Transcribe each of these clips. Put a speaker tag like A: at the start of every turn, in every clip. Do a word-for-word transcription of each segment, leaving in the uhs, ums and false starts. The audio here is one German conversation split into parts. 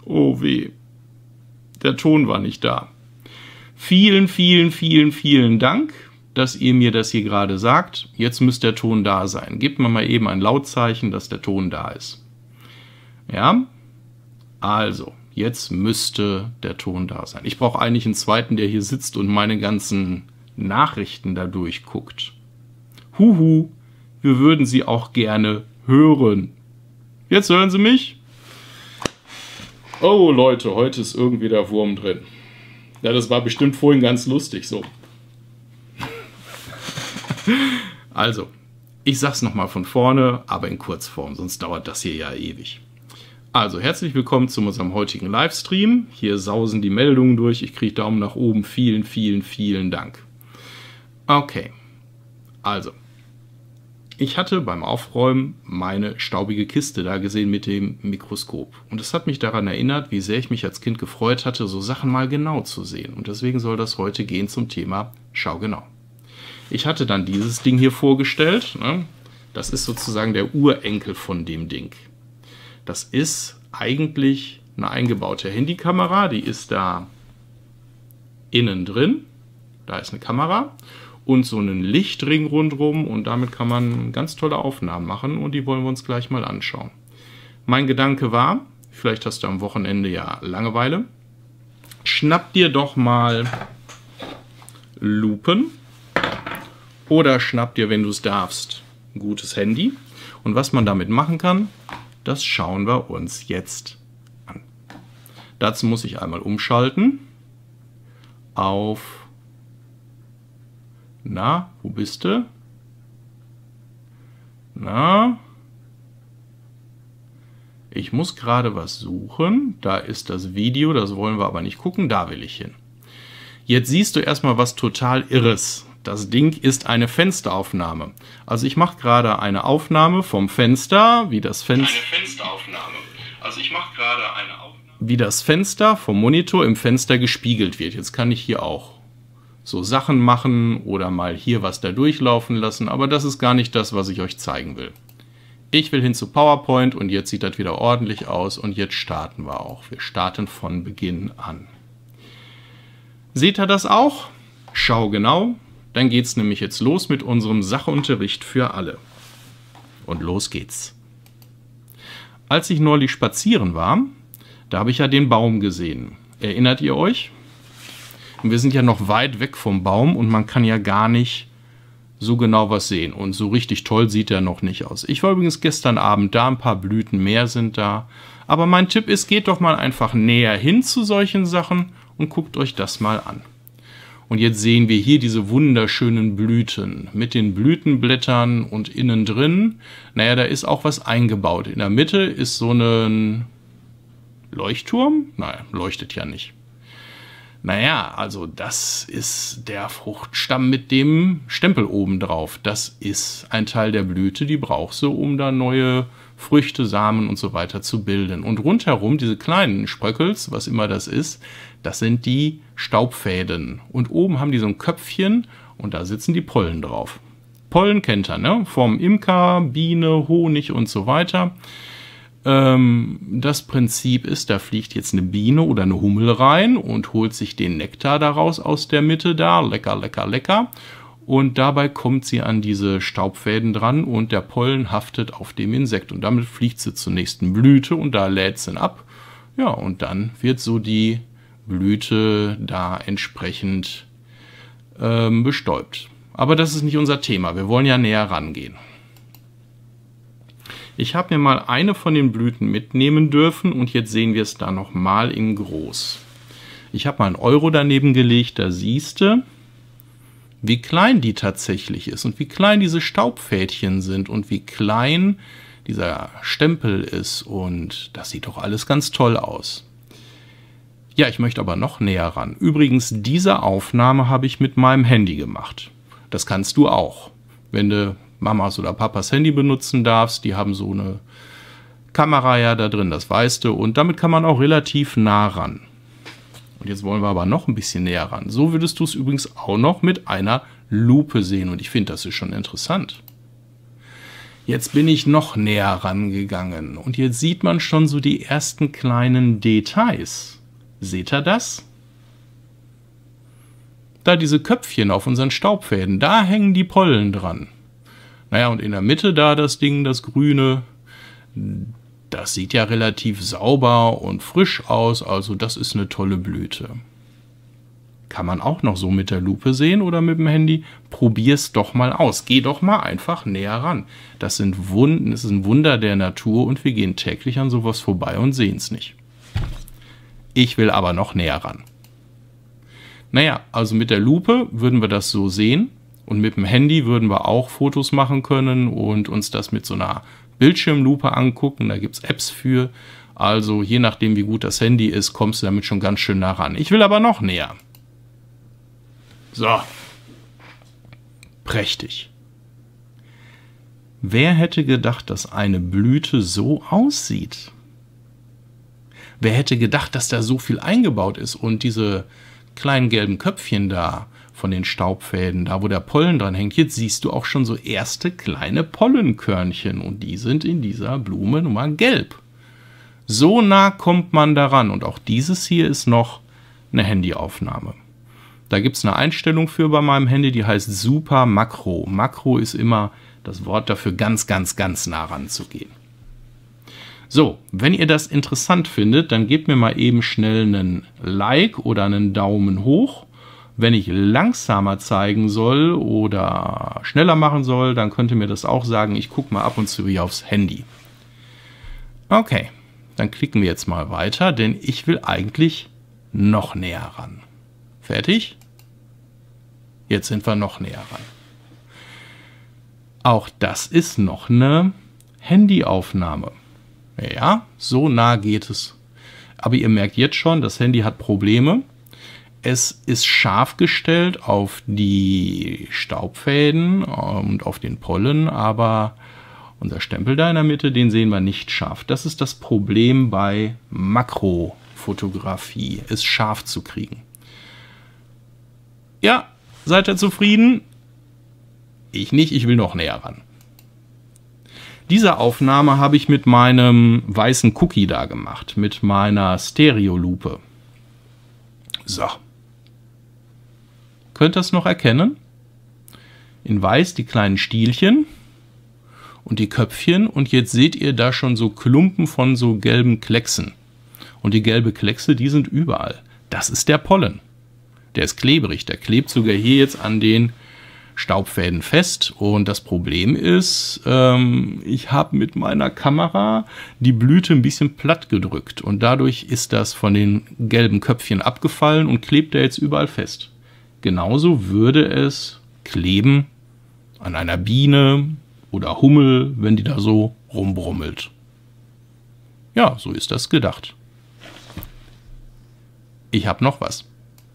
A: Oh weh. Der Ton war nicht da. Vielen, vielen, vielen, vielen Dank, dass ihr mir das hier gerade sagt. Jetzt müsste der Ton da sein. Gebt mir mal eben ein Lautzeichen, dass der Ton da ist. Ja? Also, jetzt müsste der Ton da sein. Ich brauche eigentlich einen zweiten, der hier sitzt und meine ganzen Nachrichten da durchguckt. Huhu, wir würden sie auch gerne hören. Jetzt hören Sie mich? Oh Leute, heute ist irgendwie der Wurm drin. Ja, das war bestimmt vorhin ganz lustig so. Also, ich sag's nochmal von vorne, aber in Kurzform, sonst dauert das hier ja ewig. Also, herzlich willkommen zu unserem heutigen Livestream. Hier sausen die Meldungen durch. Ich kriege Daumen nach oben. Vielen, vielen, vielen Dank. Okay, also, ich hatte beim Aufräumen meine staubige Kiste da gesehen mit dem Mikroskop. Und es hat mich daran erinnert, wie sehr ich mich als Kind gefreut hatte, so Sachen mal genau zu sehen. Und deswegen soll das heute gehen zum Thema Schau genau. Ich hatte dann dieses Ding hier vorgestellt. Ne? Das ist sozusagen der Urenkel von dem Ding. Das ist eigentlich eine eingebaute Handykamera. Die ist da innen drin. Da ist eine Kamera. Und so einen Lichtring rundherum und damit kann man ganz tolle Aufnahmen machen und die wollen wir uns gleich mal anschauen. Mein Gedanke war, vielleicht hast du am Wochenende ja Langeweile, schnapp dir doch mal Lupen oder schnapp dir, wenn du es darfst, ein gutes Handy. Und was man damit machen kann, das schauen wir uns jetzt an. Dazu muss ich einmal umschalten auf... Na, wo bist du? Na? Ich muss gerade was suchen. Da ist das Video, das wollen wir aber nicht gucken. Da will ich hin. Jetzt siehst du erstmal was total Irres. Das Ding ist eine Fensteraufnahme. Also ich mache gerade eine Aufnahme vom Fenster, wie das Fenster... Eine Fensteraufnahme. Also ich mache gerade eine Aufnahme... Wie das Fenster vom Monitor im Fenster gespiegelt wird. Jetzt kann ich hier auch so Sachen machen oder mal hier was da durchlaufen lassen, aber das ist gar nicht das, was ich euch zeigen will. Ich will hin zu PowerPoint und jetzt sieht das wieder ordentlich aus und jetzt starten wir auch. Wir starten von Beginn an. Seht ihr das auch? Schau genau. Dann geht es nämlich jetzt los mit unserem Sachunterricht für alle. Und los geht's. Als ich neulich spazieren war, da habe ich ja den Baum gesehen. Erinnert ihr euch? Wir sind ja noch weit weg vom Baum und man kann ja gar nicht so genau was sehen. Und so richtig toll sieht er noch nicht aus. Ich war übrigens gestern Abend da, ein paar Blüten mehr sind da. Aber mein Tipp ist, geht doch mal einfach näher hin zu solchen Sachen und guckt euch das mal an. Und jetzt sehen wir hier diese wunderschönen Blüten mit den Blütenblättern und innen drin, naja, da ist auch was eingebaut. In der Mitte ist so ein Leuchtturm. Nein, leuchtet ja nicht. Naja, also das ist der Fruchtstamm mit dem Stempel oben drauf. Das ist ein Teil der Blüte, die brauchst du, um da neue Früchte, Samen und so weiter zu bilden. Und rundherum, diese kleinen Spröckels, was immer das ist, das sind die Staubfäden. Und oben haben die so ein Köpfchen und da sitzen die Pollen drauf. Pollen kennt ihr, ne? Vom Imker, Biene, Honig und so weiter. Das Prinzip ist, da fliegt jetzt eine Biene oder eine Hummel rein und holt sich den Nektar daraus aus der Mitte da. Lecker, lecker, lecker. Und dabei kommt sie an diese Staubfäden dran und der Pollen haftet auf dem Insekt. Und damit fliegt sie zur nächsten Blüte und da lädt sie ihn ab. Ja, und dann wird so die Blüte da entsprechend ähm, bestäubt. Aber das ist nicht unser Thema. Wir wollen ja näher rangehen. Ich habe mir mal eine von den Blüten mitnehmen dürfen und jetzt sehen wir es da nochmal in groß. Ich habe mal einen Euro daneben gelegt, da siehst du, wie klein die tatsächlich ist und wie klein diese Staubfädchen sind und wie klein dieser Stempel ist und das sieht doch alles ganz toll aus. Ja, ich möchte aber noch näher ran. Übrigens, diese Aufnahme habe ich mit meinem Handy gemacht. Das kannst du auch, wenn du Mamas oder Papas Handy benutzen darfst. Die haben so eine Kamera ja da drin, das weißt du. Und damit kann man auch relativ nah ran. Und jetzt wollen wir aber noch ein bisschen näher ran. So würdest du es übrigens auch noch mit einer Lupe sehen. Und ich finde, das ist schon interessant. Jetzt bin ich noch näher rangegangen und jetzt sieht man schon so die ersten kleinen Details. Seht ihr das? Da diese Köpfchen auf unseren Staubfäden, da hängen die Pollen dran. Naja, und in der Mitte da das Ding, das Grüne, das sieht ja relativ sauber und frisch aus, also das ist eine tolle Blüte. Kann man auch noch so mit der Lupe sehen oder mit dem Handy? Probier's doch mal aus. Geh doch mal einfach näher ran. Das sind Wunden, das ist ein Wunder der Natur und wir gehen täglich an sowas vorbei und sehen es nicht. Ich will aber noch näher ran. Naja, also mit der Lupe würden wir das so sehen und mit dem Handy würden wir auch Fotos machen können und uns das mit so einer Bildschirmlupe angucken. Da gibt es Apps für. Also je nachdem, wie gut das Handy ist, kommst du damit schon ganz schön nah ran. Ich will aber noch näher. So. Prächtig. Wer hätte gedacht, dass eine Blüte so aussieht? Wer hätte gedacht, dass da so viel eingebaut ist und diese kleinen gelben Köpfchen da von den Staubfäden, da wo der Pollen dran hängt, jetzt siehst du auch schon so erste kleine Pollenkörnchen und die sind in dieser Blume nun mal gelb. So nah kommt man daran und auch dieses hier ist noch eine Handyaufnahme. Da gibt es eine Einstellung für bei meinem Handy, die heißt Super Makro. Makro ist immer das Wort dafür, ganz, ganz, ganz nah ranzugehen. So, wenn ihr das interessant findet, dann gebt mir mal eben schnell einen Like oder einen Daumen hoch. Wenn ich langsamer zeigen soll oder schneller machen soll, dann könnt ihr mir das auch sagen. Ich gucke mal ab und zu hier aufs Handy. Okay, dann klicken wir jetzt mal weiter, denn ich will eigentlich noch näher ran. Fertig? Jetzt sind wir noch näher ran. Auch das ist noch eine Handyaufnahme. Ja, so nah geht es. Aber ihr merkt jetzt schon, das Handy hat Probleme. Es ist scharf gestellt auf die Staubfäden und auf den Pollen, aber unser Stempel da in der Mitte, den sehen wir nicht scharf. Das ist das Problem bei Makrofotografie, es scharf zu kriegen. Ja, seid ihr zufrieden? Ich nicht, ich will noch näher ran. Diese Aufnahme habe ich mit meinem weißen Cookie da gemacht, mit meiner Stereolupe. So. Könnt ihr das noch erkennen? In weiß die kleinen Stielchen und die Köpfchen und jetzt seht ihr da schon so Klumpen von so gelben Klecksen. Und die gelbe Kleckse, die sind überall. Das ist der Pollen. Der ist klebrig, der klebt sogar hier jetzt an den Staubfäden fest und das Problem ist, ähm, ich habe mit meiner Kamera die Blüte ein bisschen platt gedrückt und dadurch ist das von den gelben Köpfchen abgefallen und klebt da jetzt überall fest. Genauso würde es kleben an einer Biene oder Hummel, wenn die da so rumbrummelt. Ja, so ist das gedacht. Ich habe noch was.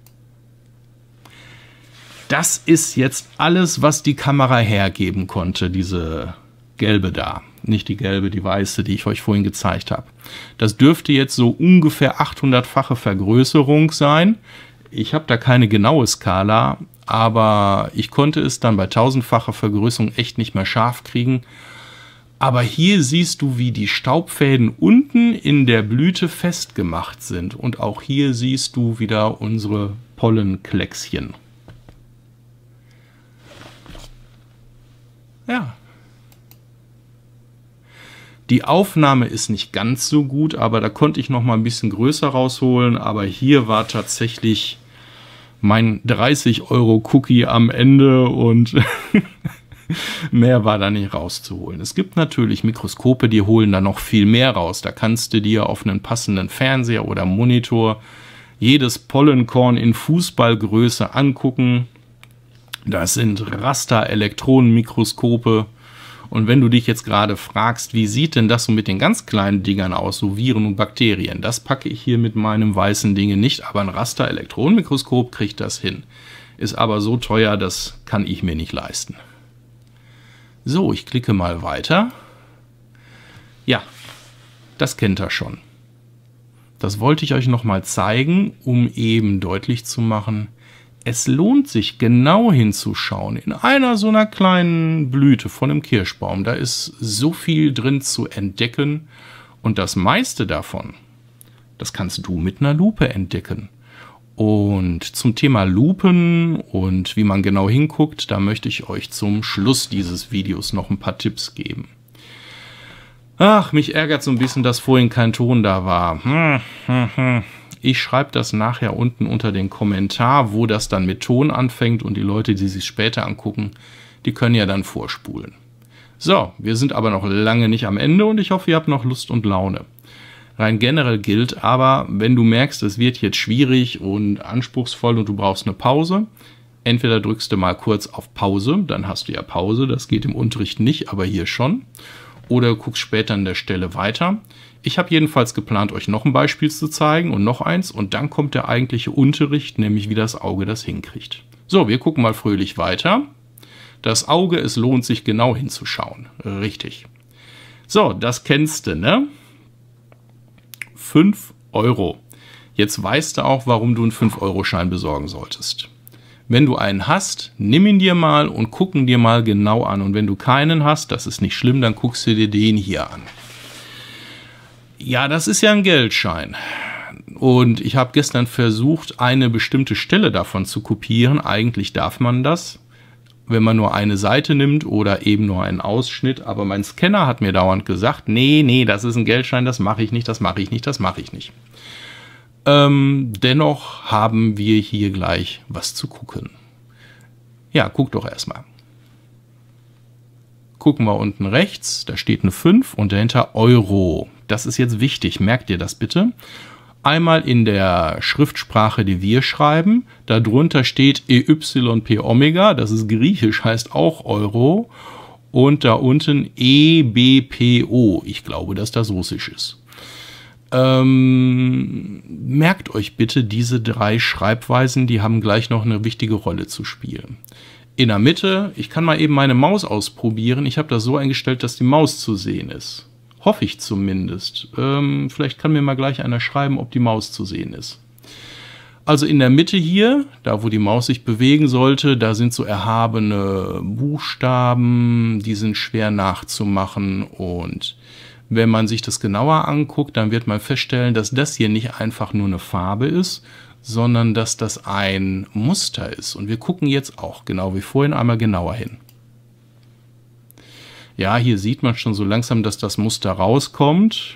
A: Das ist jetzt alles, was die Kamera hergeben konnte, diese gelbe da. Nicht die gelbe, die weiße, die ich euch vorhin gezeigt habe. Das dürfte jetzt so ungefähr achthundertfache Vergrößerung sein. Ich habe da keine genaue Skala, aber ich konnte es dann bei tausendfacher Vergrößerung echt nicht mehr scharf kriegen. Aber hier siehst du, wie die Staubfäden unten in der Blüte festgemacht sind. Und auch hier siehst du wieder unsere Pollenkleckschen. Ja. Die Aufnahme ist nicht ganz so gut, aber da konnte ich noch mal ein bisschen größer rausholen. Aber hier war tatsächlich mein dreißig Euro Cookie am Ende und mehr war da nicht rauszuholen. Es gibt natürlich Mikroskope, die holen da noch viel mehr raus. Da kannst du dir auf einen passenden Fernseher oder Monitor jedes Pollenkorn in Fußballgröße angucken. Das sind Raster-Elektronenmikroskope. Und wenn du dich jetzt gerade fragst, wie sieht denn das so mit den ganz kleinen Dingern aus, so Viren und Bakterien, das packe ich hier mit meinem weißen Ding nicht, aber ein Raster-Elektronenmikroskop kriegt das hin. Ist aber so teuer, das kann ich mir nicht leisten. So, ich klicke mal weiter. Ja, das kennt ihr schon. Das wollte ich euch noch mal zeigen, um eben deutlich zu machen, es lohnt sich genau hinzuschauen. In einer so einer kleinen Blüte von einem Kirschbaum, da ist so viel drin zu entdecken. Und das meiste davon, das kannst du mit einer Lupe entdecken. Und zum Thema Lupen und wie man genau hinguckt, da möchte ich euch zum Schluss dieses Videos noch ein paar Tipps geben. Ach, mich ärgert so ein bisschen, dass vorhin kein Ton da war. Hm, hm, hm. Ich schreibe das nachher unten unter den Kommentar, wo das dann mit Ton anfängt, und die Leute, die sich später angucken, die können ja dann vorspulen. So, wir sind aber noch lange nicht am Ende und ich hoffe, ihr habt noch Lust und Laune. Rein generell gilt aber, wenn du merkst, es wird jetzt schwierig und anspruchsvoll und du brauchst eine Pause, entweder drückst du mal kurz auf Pause, dann hast du ja Pause, das geht im Unterricht nicht, aber hier schon, oder guckst später an der Stelle weiter. Ich habe jedenfalls geplant, euch noch ein Beispiel zu zeigen und noch eins, und dann kommt der eigentliche Unterricht, nämlich wie das Auge das hinkriegt. So, wir gucken mal fröhlich weiter. Das Auge, es lohnt sich genau hinzuschauen. Richtig. So, das kennst du, ne? fünf Euro. Jetzt weißt du auch, warum du einen fünf Euro Schein besorgen solltest. Wenn du einen hast, nimm ihn dir mal und guck ihn dir mal genau an. Und wenn du keinen hast, das ist nicht schlimm, dann guckst du dir den hier an. Ja, das ist ja ein Geldschein. Und ich habe gestern versucht, eine bestimmte Stelle davon zu kopieren. Eigentlich darf man das, wenn man nur eine Seite nimmt oder eben nur einen Ausschnitt. Aber mein Scanner hat mir dauernd gesagt, nee, nee, das ist ein Geldschein, das mache ich nicht, das mache ich nicht, das mache ich nicht. Ähm, dennoch haben wir hier gleich was zu gucken. Ja, guck doch erstmal. Gucken wir unten rechts, da steht eine fünf und dahinter Euro. Das ist jetzt wichtig, merkt ihr das bitte. Einmal in der Schriftsprache, die wir schreiben, darunter steht E Y P Omega, das ist griechisch, heißt auch Euro. Und da unten E B P O, ich glaube, dass das russisch ist. Ähm, merkt euch bitte diese drei Schreibweisen, die haben gleich noch eine wichtige Rolle zu spielen. In der Mitte, ich kann mal eben meine Maus ausprobieren, ich habe das so eingestellt, dass die Maus zu sehen ist. Hoffe ich zumindest. Ähm, vielleicht kann mir mal gleich einer schreiben, ob die Maus zu sehen ist. Also in der Mitte hier, da wo die Maus sich bewegen sollte, da sind so erhabene Buchstaben, die sind schwer nachzumachen, und wenn man sich das genauer anguckt, dann wird man feststellen, dass das hier nicht einfach nur eine Farbe ist, sondern dass das ein Muster ist. Und wir gucken jetzt auch, genau wie vorhin, einmal genauer hin. Ja, hier sieht man schon so langsam, dass das Muster rauskommt.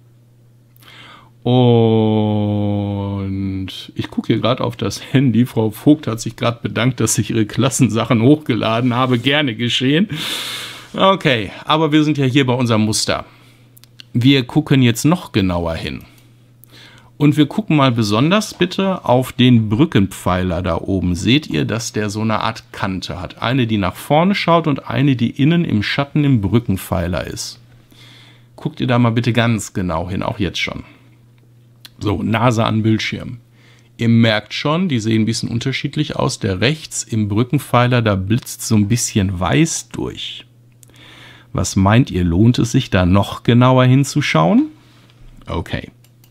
A: Und ich gucke hier gerade auf das Handy. Frau Vogt hat sich gerade bedankt, dass ich ihre Klassensachen hochgeladen habe. Gerne geschehen. Okay, aber wir sind ja hier bei unserem Muster. Wir gucken jetzt noch genauer hin. Und wir gucken mal besonders bitte auf den Brückenpfeiler da oben. Seht ihr, dass der so eine Art Kante hat? Eine, die nach vorne schaut und eine, die innen im Schatten im Brückenpfeiler ist. Guckt ihr da mal bitte ganz genau hin, auch jetzt schon. So, Nase an Bildschirm. Ihr merkt schon, die sehen ein bisschen unterschiedlich aus. Der rechts im Brückenpfeiler, da blitzt so ein bisschen weiß durch. Was meint ihr, lohnt es sich da noch genauer hinzuschauen? Okay.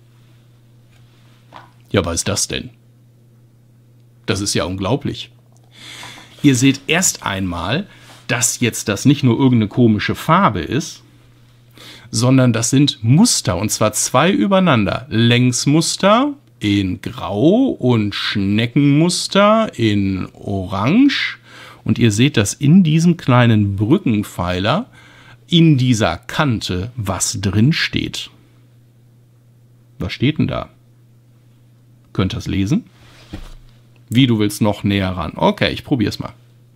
A: Ja, was ist das denn? Das ist ja unglaublich. Ihr seht erst einmal, dass jetzt das nicht nur irgendeine komische Farbe ist, sondern das sind Muster, und zwar zwei übereinander. Längsmuster in Grau und Schneckenmuster in Orange. Und ihr seht, dass in diesem kleinen Brückenpfeiler, in dieser Kante, was drin steht. Was steht denn da? Könnt ihr das lesen? Wie, du willst noch näher ran? Okay, ich probiere es mal.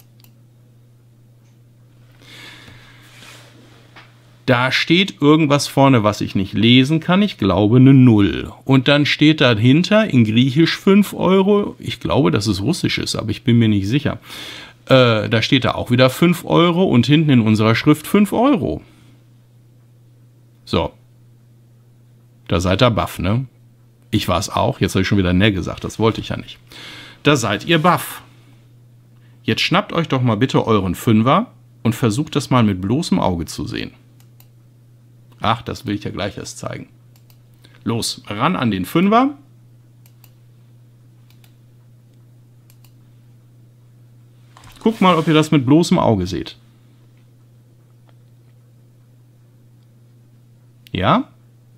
A: Da steht irgendwas vorne, was ich nicht lesen kann. Ich glaube eine Null. Und dann steht dahinter in Griechisch fünf Euro. Ich glaube, dass es Russisch ist, aber ich bin mir nicht sicher. Äh, da steht da auch wieder fünf Euro und hinten in unserer Schrift fünf Euro. So. Da seid ihr baff, ne? Ich war es auch. Jetzt habe ich schon wieder ne gesagt. Das wollte ich ja nicht. Da seid ihr baff. Jetzt schnappt euch doch mal bitte euren Fünfer und versucht das mal mit bloßem Auge zu sehen. Ach, das will ich ja gleich erst zeigen. Los, ran an den Fünfer. guckt mal, ob ihr das mit bloßem Auge seht. Ja?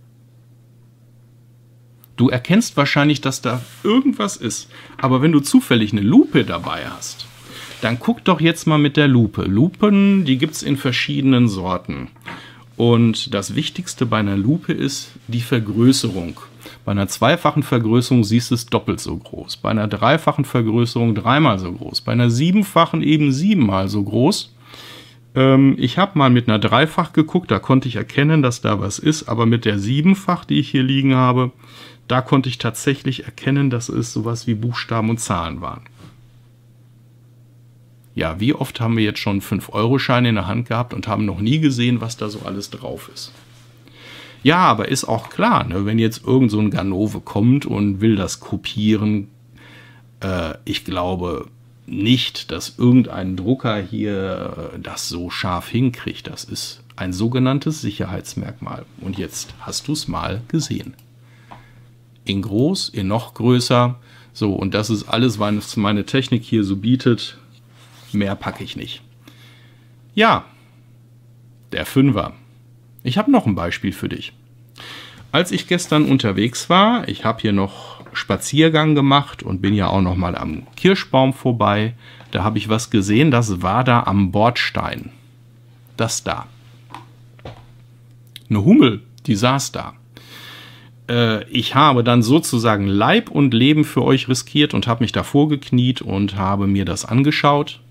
A: Du erkennst wahrscheinlich, dass da irgendwas ist. Aber wenn du zufällig eine Lupe dabei hast, dann guck doch jetzt mal mit der Lupe. Lupen, die gibt es in verschiedenen Sorten. Und das Wichtigste bei einer Lupe ist die Vergrößerung. Bei einer zweifachen Vergrößerung siehst du es doppelt so groß. Bei einer dreifachen Vergrößerung dreimal so groß. Bei einer siebenfachen eben siebenmal so groß. Ähm, ich habe mal mit einer Dreifach geguckt, da konnte ich erkennen, dass da was ist. Aber mit der Siebenfach, die ich hier liegen habe, da konnte ich tatsächlich erkennen, dass es sowas wie Buchstaben und Zahlen waren. Ja, wie oft haben wir jetzt schon fünf Euro Scheine in der Hand gehabt und haben noch nie gesehen, was da so alles drauf ist. Ja, aber ist auch klar, ne, wenn jetzt irgend so ein Ganove kommt und will das kopieren, äh, ich glaube nicht, dass irgendein Drucker hier äh, das so scharf hinkriegt. Das ist ein sogenanntes Sicherheitsmerkmal. Und jetzt hast du es mal gesehen. In groß, in noch größer. So, und das ist alles, was meine Technik hier so bietet. Mehr packe ich nicht. Ja, der Fünfer. Ich habe noch ein Beispiel für dich. Als ich gestern unterwegs war, ich habe hier noch Spaziergang gemacht und bin ja auch noch mal am Kirschbaum vorbei. Da habe ich was gesehen, das war da am Bordstein. Das da. Eine Hummel, die saß da. Äh, ich habe dann sozusagen Leib und Leben für euch riskiert und habe mich davor gekniet und habe mir das angeschaut.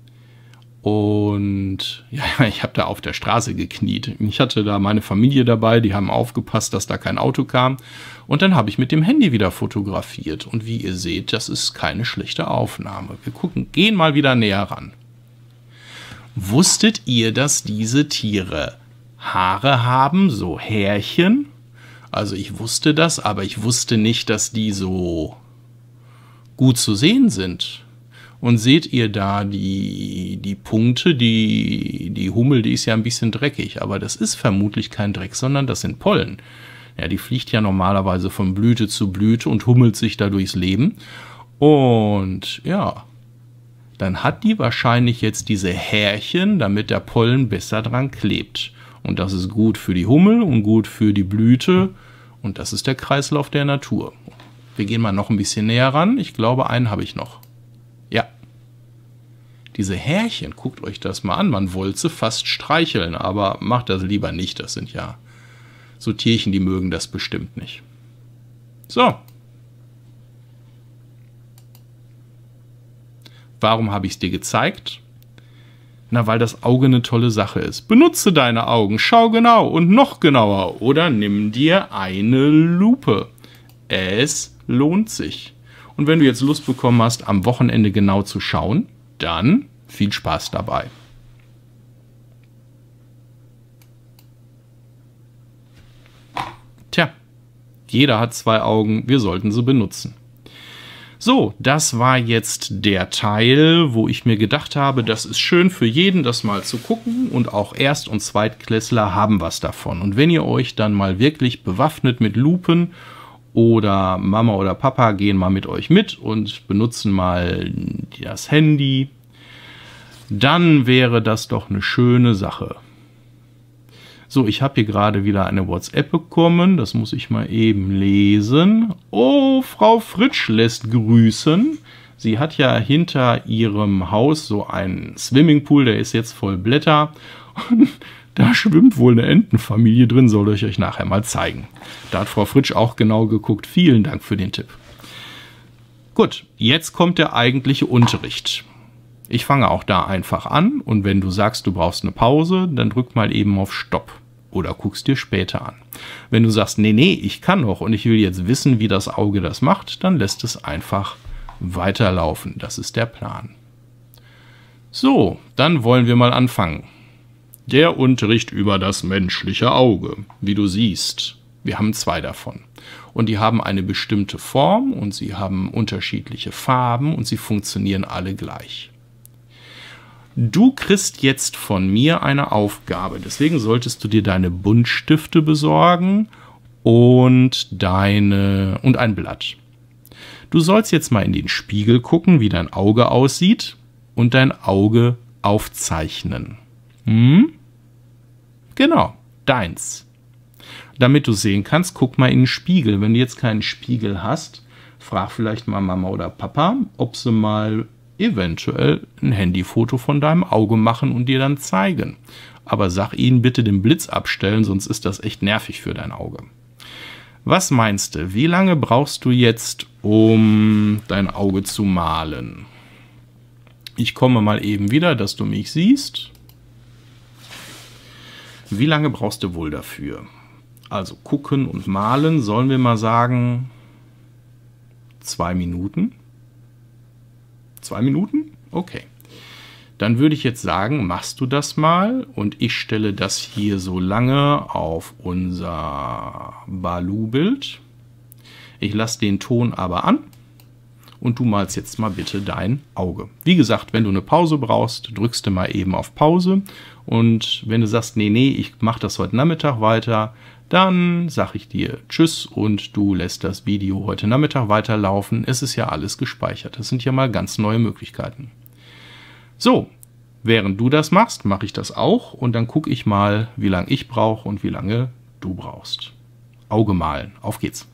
A: Und ja, ich habe da auf der Straße gekniet. Ich hatte da meine Familie dabei, die haben aufgepasst, dass da kein Auto kam. Und dann habe ich mit dem Handy wieder fotografiert. Und wie ihr seht, das ist keine schlechte Aufnahme. Wir gucken, gehen mal wieder näher ran. Wusstet ihr, dass diese Tiere Haare haben, so Härchen? Also ich wusste das, aber ich wusste nicht, dass die so gut zu sehen sind. Und seht ihr da die, die Punkte, die, die Hummel, die ist ja ein bisschen dreckig, aber das ist vermutlich kein Dreck, sondern das sind Pollen. Ja, die fliegt ja normalerweise von Blüte zu Blüte und hummelt sich da durchs Leben. Und ja, dann hat die wahrscheinlich jetzt diese Härchen, damit der Pollen besser dran klebt. Und das ist gut für die Hummel und gut für die Blüte. Und das ist der Kreislauf der Natur. Wir gehen mal noch ein bisschen näher ran. Ich glaube, einen habe ich noch. Ja. Diese Härchen, guckt euch das mal an. Man wollte sie fast streicheln, aber macht das lieber nicht. Das sind ja so Tierchen, die mögen das bestimmt nicht. So. Warum habe ich es dir gezeigt? Na, weil das Auge eine tolle Sache ist. Benutze deine Augen, schau genau und noch genauer oder nimm dir eine Lupe. Es lohnt sich. Und wenn du jetzt Lust bekommen hast, am Wochenende genau zu schauen, dann viel Spaß dabei. Tja, jeder hat zwei Augen, wir sollten sie benutzen. So, das war jetzt der Teil, wo ich mir gedacht habe, das ist schön für jeden, das mal zu gucken und auch Erst- und Zweitklässler haben was davon. Und wenn ihr euch dann mal wirklich bewaffnet mit Lupen oder Mama oder Papa gehen mal mit euch mit und benutzen mal das Handy, dann wäre das doch eine schöne Sache. So, ich habe hier gerade wieder eine WhatsApp bekommen. Das muss ich mal eben lesen. Oh, Frau Fritsch lässt grüßen. Sie hat ja hinter ihrem Haus so einen Swimmingpool, der ist jetzt voll Blätter. Und da schwimmt wohl eine Entenfamilie drin, soll ich euch nachher mal zeigen. Da hat Frau Fritsch auch genau geguckt. Vielen Dank für den Tipp. Gut, jetzt kommt der eigentliche Unterricht. Ich fange auch da einfach an und wenn du sagst, du brauchst eine Pause, dann drück mal eben auf Stopp oder guckst dir später an. Wenn du sagst, nee, nee, ich kann noch und ich will jetzt wissen, wie das Auge das macht, dann lässt es einfach weiterlaufen. Das ist der Plan. So, dann wollen wir mal anfangen. Der Unterricht über das menschliche Auge. Wie du siehst, wir haben zwei davon. Und die haben eine bestimmte Form und sie haben unterschiedliche Farben und sie funktionieren alle gleich. Du kriegst jetzt von mir eine Aufgabe, deswegen solltest du dir deine Buntstifte besorgen und, deine, und ein Blatt. Du sollst jetzt mal in den Spiegel gucken, wie dein Auge aussieht. und dein Auge aufzeichnen. Hm? Genau, deins. Damit du sehen kannst, guck mal in den Spiegel. Wenn du jetzt keinen Spiegel hast, frag vielleicht mal Mama oder Papa, ob sie mal eventuell ein Handyfoto von deinem Auge machen und dir dann zeigen. Aber sag ihnen bitte den Blitz abstellen, sonst ist das echt nervig für dein Auge. Was meinst du, wie lange brauchst du jetzt, um dein Auge zu malen? Ich komme mal eben wieder, dass du mich siehst. Wie lange brauchst du wohl dafür? Also gucken und malen, sollen wir mal sagen, zwei Minuten? Zwei Minuten? Okay. Dann würde ich jetzt sagen, machst du das mal und ich stelle das hier so lange auf unser Baloo-Bild. Ich lasse den Ton aber an und du malst jetzt mal bitte dein Auge. Wie gesagt, wenn du eine Pause brauchst, drückst du mal eben auf Pause und wenn du sagst, nee, nee, ich mache das heute Nachmittag weiter, dann sage ich dir Tschüss und du lässt das Video heute Nachmittag weiterlaufen. Es ist ja alles gespeichert. Das sind ja mal ganz neue Möglichkeiten. So, während du das machst, mache ich das auch und dann gucke ich mal, wie lange ich brauche und wie lange du brauchst. Auge malen, auf geht's.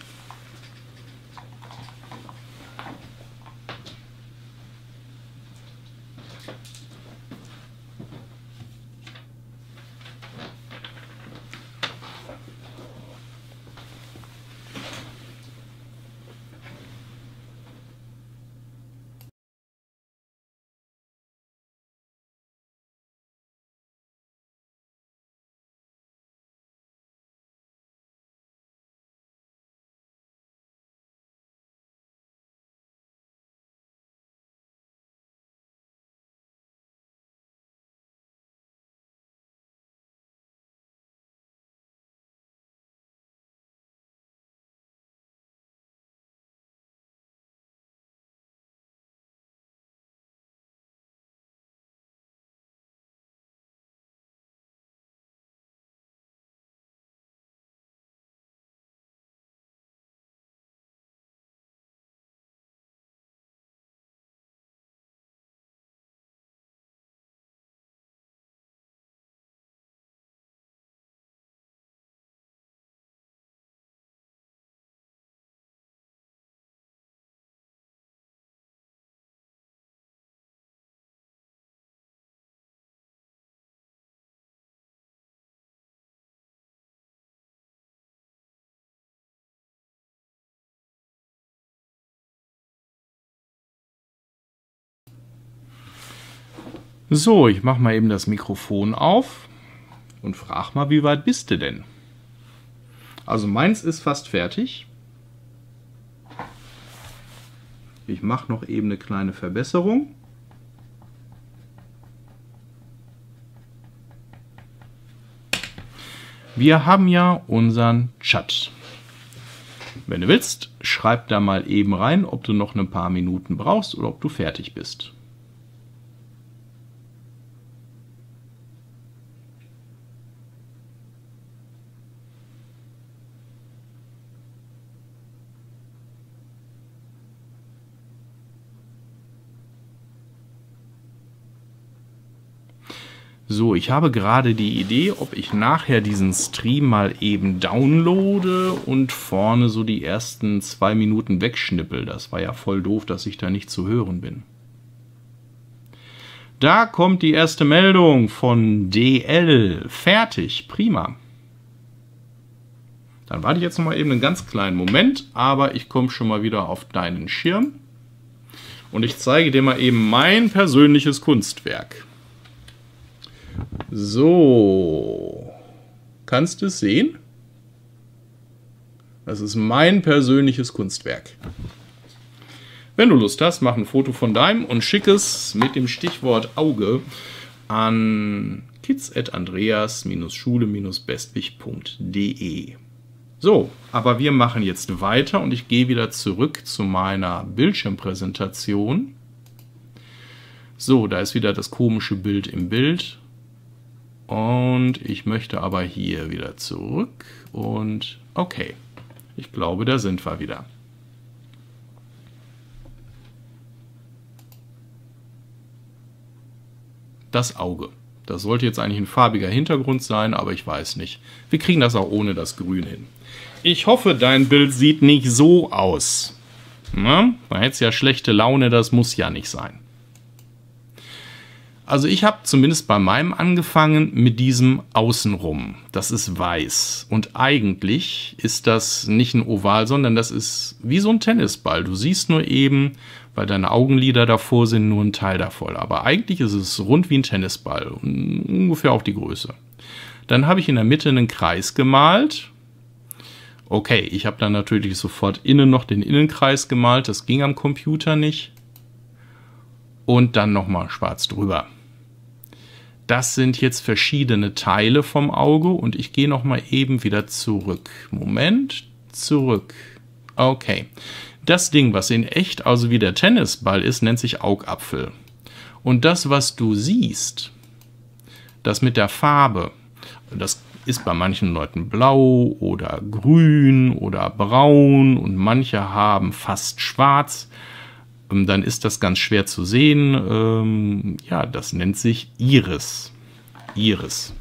A: So, ich mache mal eben das Mikrofon auf und frage mal, wie weit bist du denn? Also meins ist fast fertig. Ich mache noch eben eine kleine Verbesserung. Wir haben ja unseren Chat. Wenn du willst, schreib da mal eben rein, ob du noch ein paar Minuten brauchst oder ob du fertig bist. So, ich habe gerade die Idee, ob ich nachher diesen Stream mal eben downloade und vorne so die ersten zwei Minuten wegschnippel. Das war ja voll doof, dass ich da nicht zu hören bin. Da kommt die erste Meldung von D L. Fertig, prima. Dann warte ich jetzt noch mal eben einen ganz kleinen Moment, aber ich komme schon mal wieder auf deinen Schirm. Und ich zeige dir mal eben mein persönliches Kunstwerk. So, kannst du es sehen? Das ist mein persönliches Kunstwerk. Wenn du Lust hast, mach ein Foto von deinem und schick es mit dem Stichwort Auge an kids at andreas schule bestwig punkt de. So, aber wir machen jetzt weiter und ich gehe wieder zurück zu meiner Bildschirmpräsentation. So, da ist wieder das komische Bild im Bild. Und ich möchte aber hier wieder zurück und okay, ich glaube, da sind wir wieder. das Auge. Das sollte jetzt eigentlich ein farbiger Hintergrund sein, aber ich weiß nicht. Wir kriegen das auch ohne das Grün hin. Ich hoffe, dein Bild sieht nicht so aus. Na, da hättest ja schlechte Laune, das muss ja nicht sein. Also ich habe zumindest bei meinem angefangen mit diesem Außenrum. Das ist weiß. Und eigentlich ist das nicht ein Oval, sondern das ist wie so ein Tennisball. Du siehst nur eben, weil deine Augenlider davor sind, nur ein Teil davon. Aber eigentlich ist es rund wie ein Tennisball. Ungefähr auch die Größe. Dann habe ich in der Mitte einen Kreis gemalt. Okay, ich habe dann natürlich sofort innen noch den Innenkreis gemalt. Das ging am Computer nicht. Und dann nochmal schwarz drüber. Das sind jetzt verschiedene Teile vom Auge und ich gehe nochmal eben wieder zurück. Moment, zurück. Okay. Das Ding, was in echt also wie der Tennisball ist, nennt sich Augapfel. Und das, was du siehst, das mit der Farbe, das ist bei manchen Leuten blau oder grün oder braun und manche haben fast schwarz. Dann ist das ganz schwer zu sehen. Ähm, ja, das nennt sich Iris. Iris.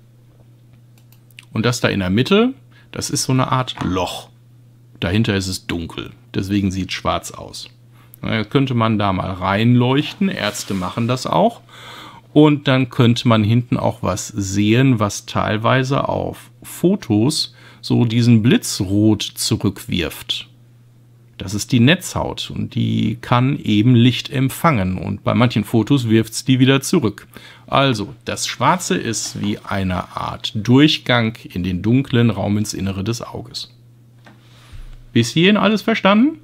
A: Und das da in der Mitte, das ist so eine Art Loch. Dahinter ist es dunkel. Deswegen sieht es schwarz aus. Da könnte man da mal reinleuchten. Ärzte machen das auch. Und dann könnte man hinten auch was sehen, was teilweise auf Fotos so diesen Blitzrot zurückwirft. Das ist die Netzhaut und die kann eben Licht empfangen und bei manchen Fotos wirft es die wieder zurück. Also, das Schwarze ist wie eine Art Durchgang in den dunklen Raum ins Innere des Auges. Bis hierhin alles verstanden?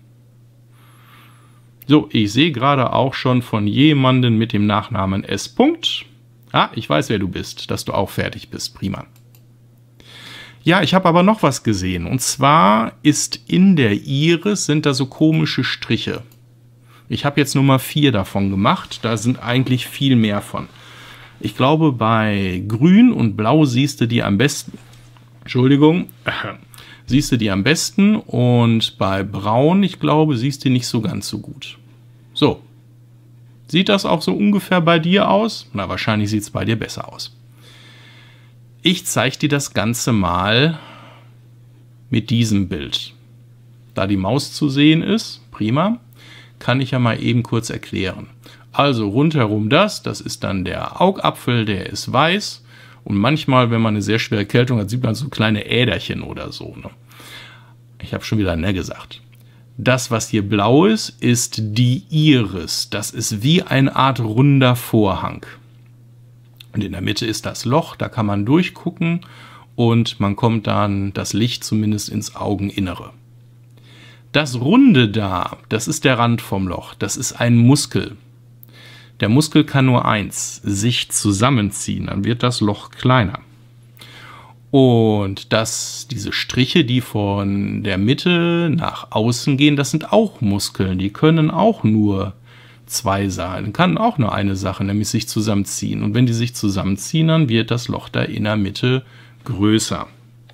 A: So, ich sehe gerade auch schon von jemandem mit dem Nachnamen S. Ah, ich weiß, wer du bist, dass du auch fertig bist. Prima. Ja, ich habe aber noch was gesehen. Und zwar ist in der Iris sind da so komische Striche. Ich habe jetzt nur mal vier davon gemacht. Da sind eigentlich viel mehr von. Ich glaube, bei Grün und Blau siehst du die am besten. Entschuldigung. Siehst du die am besten. Und bei Braun, ich glaube, siehst du die nicht so ganz so gut. So. Sieht das auch so ungefähr bei dir aus? Na, wahrscheinlich sieht es bei dir besser aus. Ich zeige dir das Ganze mal mit diesem Bild. Da die Maus zu sehen ist, prima, kann ich ja mal eben kurz erklären. Also rundherum das, das ist dann der Augapfel, der ist weiß. Und manchmal, wenn man eine sehr schwere Erkältung hat, sieht man so kleine Äderchen oder so. Ne? Ich habe schon wieder ne gesagt. Das, was hier blau ist, ist die Iris. Das ist wie eine Art runder Vorhang. Und in der Mitte ist das Loch, da kann man durchgucken und man kommt dann das Licht zumindest ins Augeninnere. Das Runde da, das ist der Rand vom Loch, das ist ein Muskel. Der Muskel kann nur eins, sich zusammenziehen, dann wird das Loch kleiner. Und das, diese Striche, die von der Mitte nach außen gehen, das sind auch Muskeln, die können auch nur zwei sein, kann auch nur eine Sache, nämlich sich zusammenziehen. Und wenn die sich zusammenziehen, dann wird das Loch da in der Mitte größer.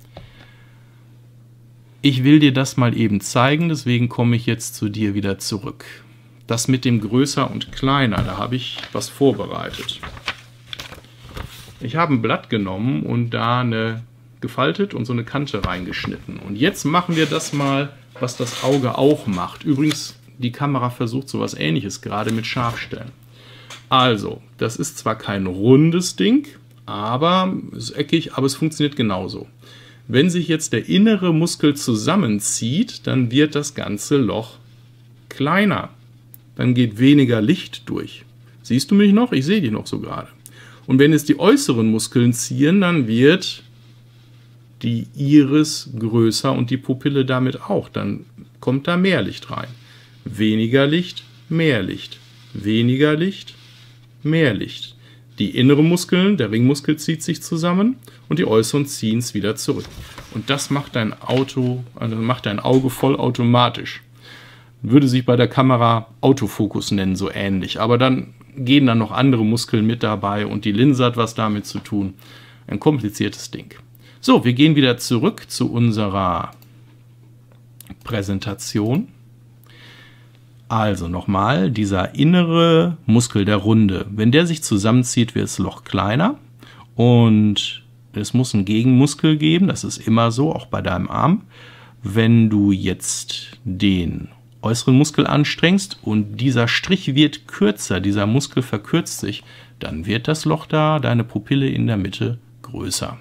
A: Ich will dir das mal eben zeigen, deswegen komme ich jetzt zu dir wieder zurück. Das mit dem größer und kleiner, da habe ich was vorbereitet. Ich habe ein Blatt genommen und da eine gefaltet und so eine Kante reingeschnitten. Und jetzt machen wir das mal, was das Auge auch macht. Übrigens, die Kamera versucht sowas Ähnliches gerade mit Scharfstellen. Also, das ist zwar kein rundes Ding, aber es ist eckig, aber es funktioniert genauso. Wenn sich jetzt der innere Muskel zusammenzieht, dann wird das ganze Loch kleiner. Dann geht weniger Licht durch. Siehst du mich noch? Ich sehe dich noch so gerade. Und wenn es die äußeren Muskeln ziehen, dann wird die Iris größer und die Pupille damit auch. Dann kommt da mehr Licht rein. Weniger Licht, mehr Licht. Weniger Licht, mehr Licht. Die inneren Muskeln, der Ringmuskel zieht sich zusammen und die äußeren ziehen es wieder zurück. Und das macht dein Auto, also macht dein Auge vollautomatisch. Würde sich bei der Kamera Autofokus nennen, so ähnlich. Aber dann gehen dann noch andere Muskeln mit dabei und die Linse hat was damit zu tun. Ein kompliziertes Ding. So, wir gehen wieder zurück zu unserer Präsentation. Also nochmal, dieser innere Muskel der Runde, wenn der sich zusammenzieht, wird das Loch kleiner und es muss einen Gegenmuskel geben, das ist immer so, auch bei deinem Arm. Wenn du jetzt den äußeren Muskel anstrengst und dieser Strich wird kürzer, dieser Muskel verkürzt sich, dann wird das Loch da, deine Pupille in der Mitte, größer.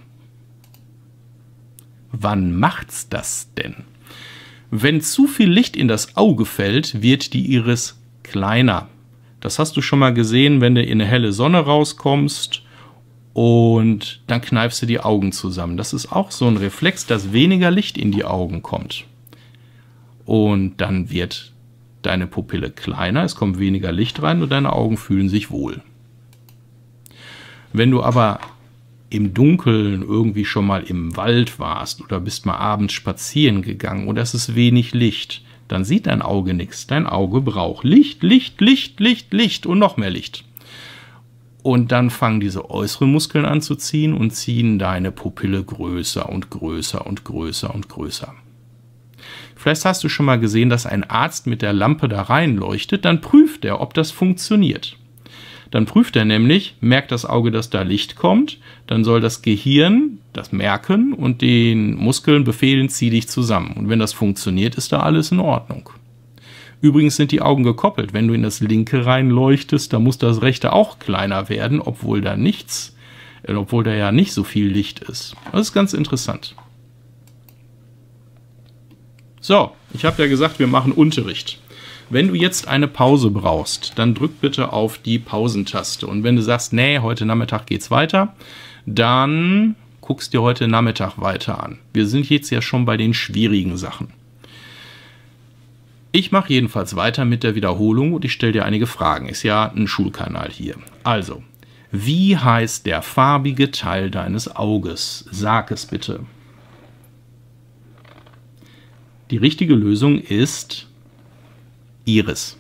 A: Wann macht's das denn? Wenn zu viel Licht in das Auge fällt, wird die Iris kleiner. Das hast du schon mal gesehen, wenn du in eine helle Sonne rauskommst und dann kneifst du die Augen zusammen. Das ist auch so ein Reflex, dass weniger Licht in die Augen kommt. Und dann wird deine Pupille kleiner, es kommt weniger Licht rein und deine Augen fühlen sich wohl. Wenn du aber im Dunkeln irgendwie schon mal im Wald warst oder bist mal abends spazieren gegangen und es ist wenig Licht, dann sieht dein Auge nichts. Dein Auge braucht Licht, Licht, Licht, Licht, Licht und noch mehr Licht. Und dann fangen diese äußeren Muskeln an zu ziehen und ziehen deine Pupille größer und größer und größer und größer. Vielleicht hast du schon mal gesehen, dass ein Arzt mit der Lampe da reinleuchtet, dann prüft er, ob das funktioniert. Dann prüft er nämlich, merkt das Auge, dass da Licht kommt, dann soll das Gehirn das merken und den Muskeln befehlen, zieh dich zusammen. Und wenn das funktioniert, ist da alles in Ordnung. Übrigens sind die Augen gekoppelt. Wenn du in das linke reinleuchtest, dann muss das rechte auch kleiner werden, obwohl da nichts, äh, obwohl da ja nicht so viel Licht ist. Das ist ganz interessant. So, ich habe ja gesagt, wir machen Unterricht. Wenn du jetzt eine Pause brauchst, dann drück bitte auf die Pausentaste. Und wenn du sagst, nee, heute Nachmittag geht's weiter, dann guckst dir heute Nachmittag weiter an. Wir sind jetzt ja schon bei den schwierigen Sachen. Ich mache jedenfalls weiter mit der Wiederholung und ich stelle dir einige Fragen. Ist ja ein Schulkanal hier. Also, wie heißt der farbige Teil deines Auges? Sag es bitte. Die richtige Lösung ist Iris.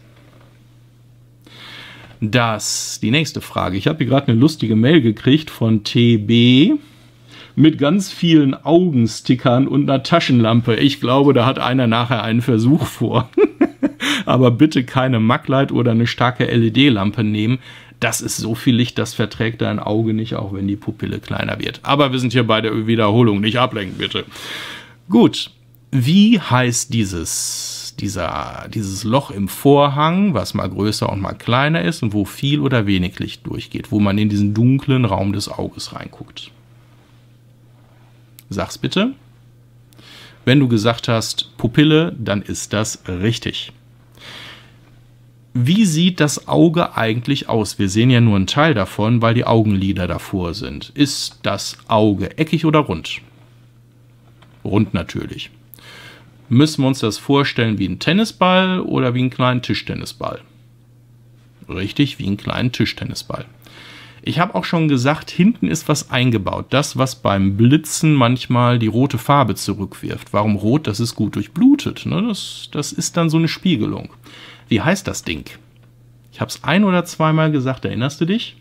A: Das, die nächste Frage. Ich habe hier gerade eine lustige Mail gekriegt von T B mit ganz vielen Augenstickern und einer Taschenlampe. Ich glaube, da hat einer nachher einen Versuch vor. Aber bitte keine Maglite oder eine starke L E D-Lampe nehmen. Das ist so viel Licht, das verträgt dein Auge nicht, auch wenn die Pupille kleiner wird. Aber wir sind hier bei der Wiederholung, nicht ablenken, bitte. Gut, wie heißt dieses, dieser, dieses Loch im Vorhang, was mal größer und mal kleiner ist und wo viel oder wenig Licht durchgeht, wo man in diesen dunklen Raum des Auges reinguckt? Sag's bitte. Wenn du gesagt hast Pupille, dann ist das richtig. Wie sieht das Auge eigentlich aus? Wir sehen ja nur einen Teil davon, weil die Augenlider davor sind. Ist das Auge eckig oder rund? Rund natürlich. Müssen wir uns das vorstellen wie ein Tennisball oder wie einen kleinen Tischtennisball? Richtig, wie einen kleinen Tischtennisball. Ich habe auch schon gesagt, hinten ist was eingebaut. Das, was beim Blitzen manchmal die rote Farbe zurückwirft. Warum rot? Das ist gut durchblutet. Ne? Das, das ist dann so eine Spiegelung. Wie heißt das Ding? Ich habe es ein- oder zweimal gesagt. Erinnerst du dich?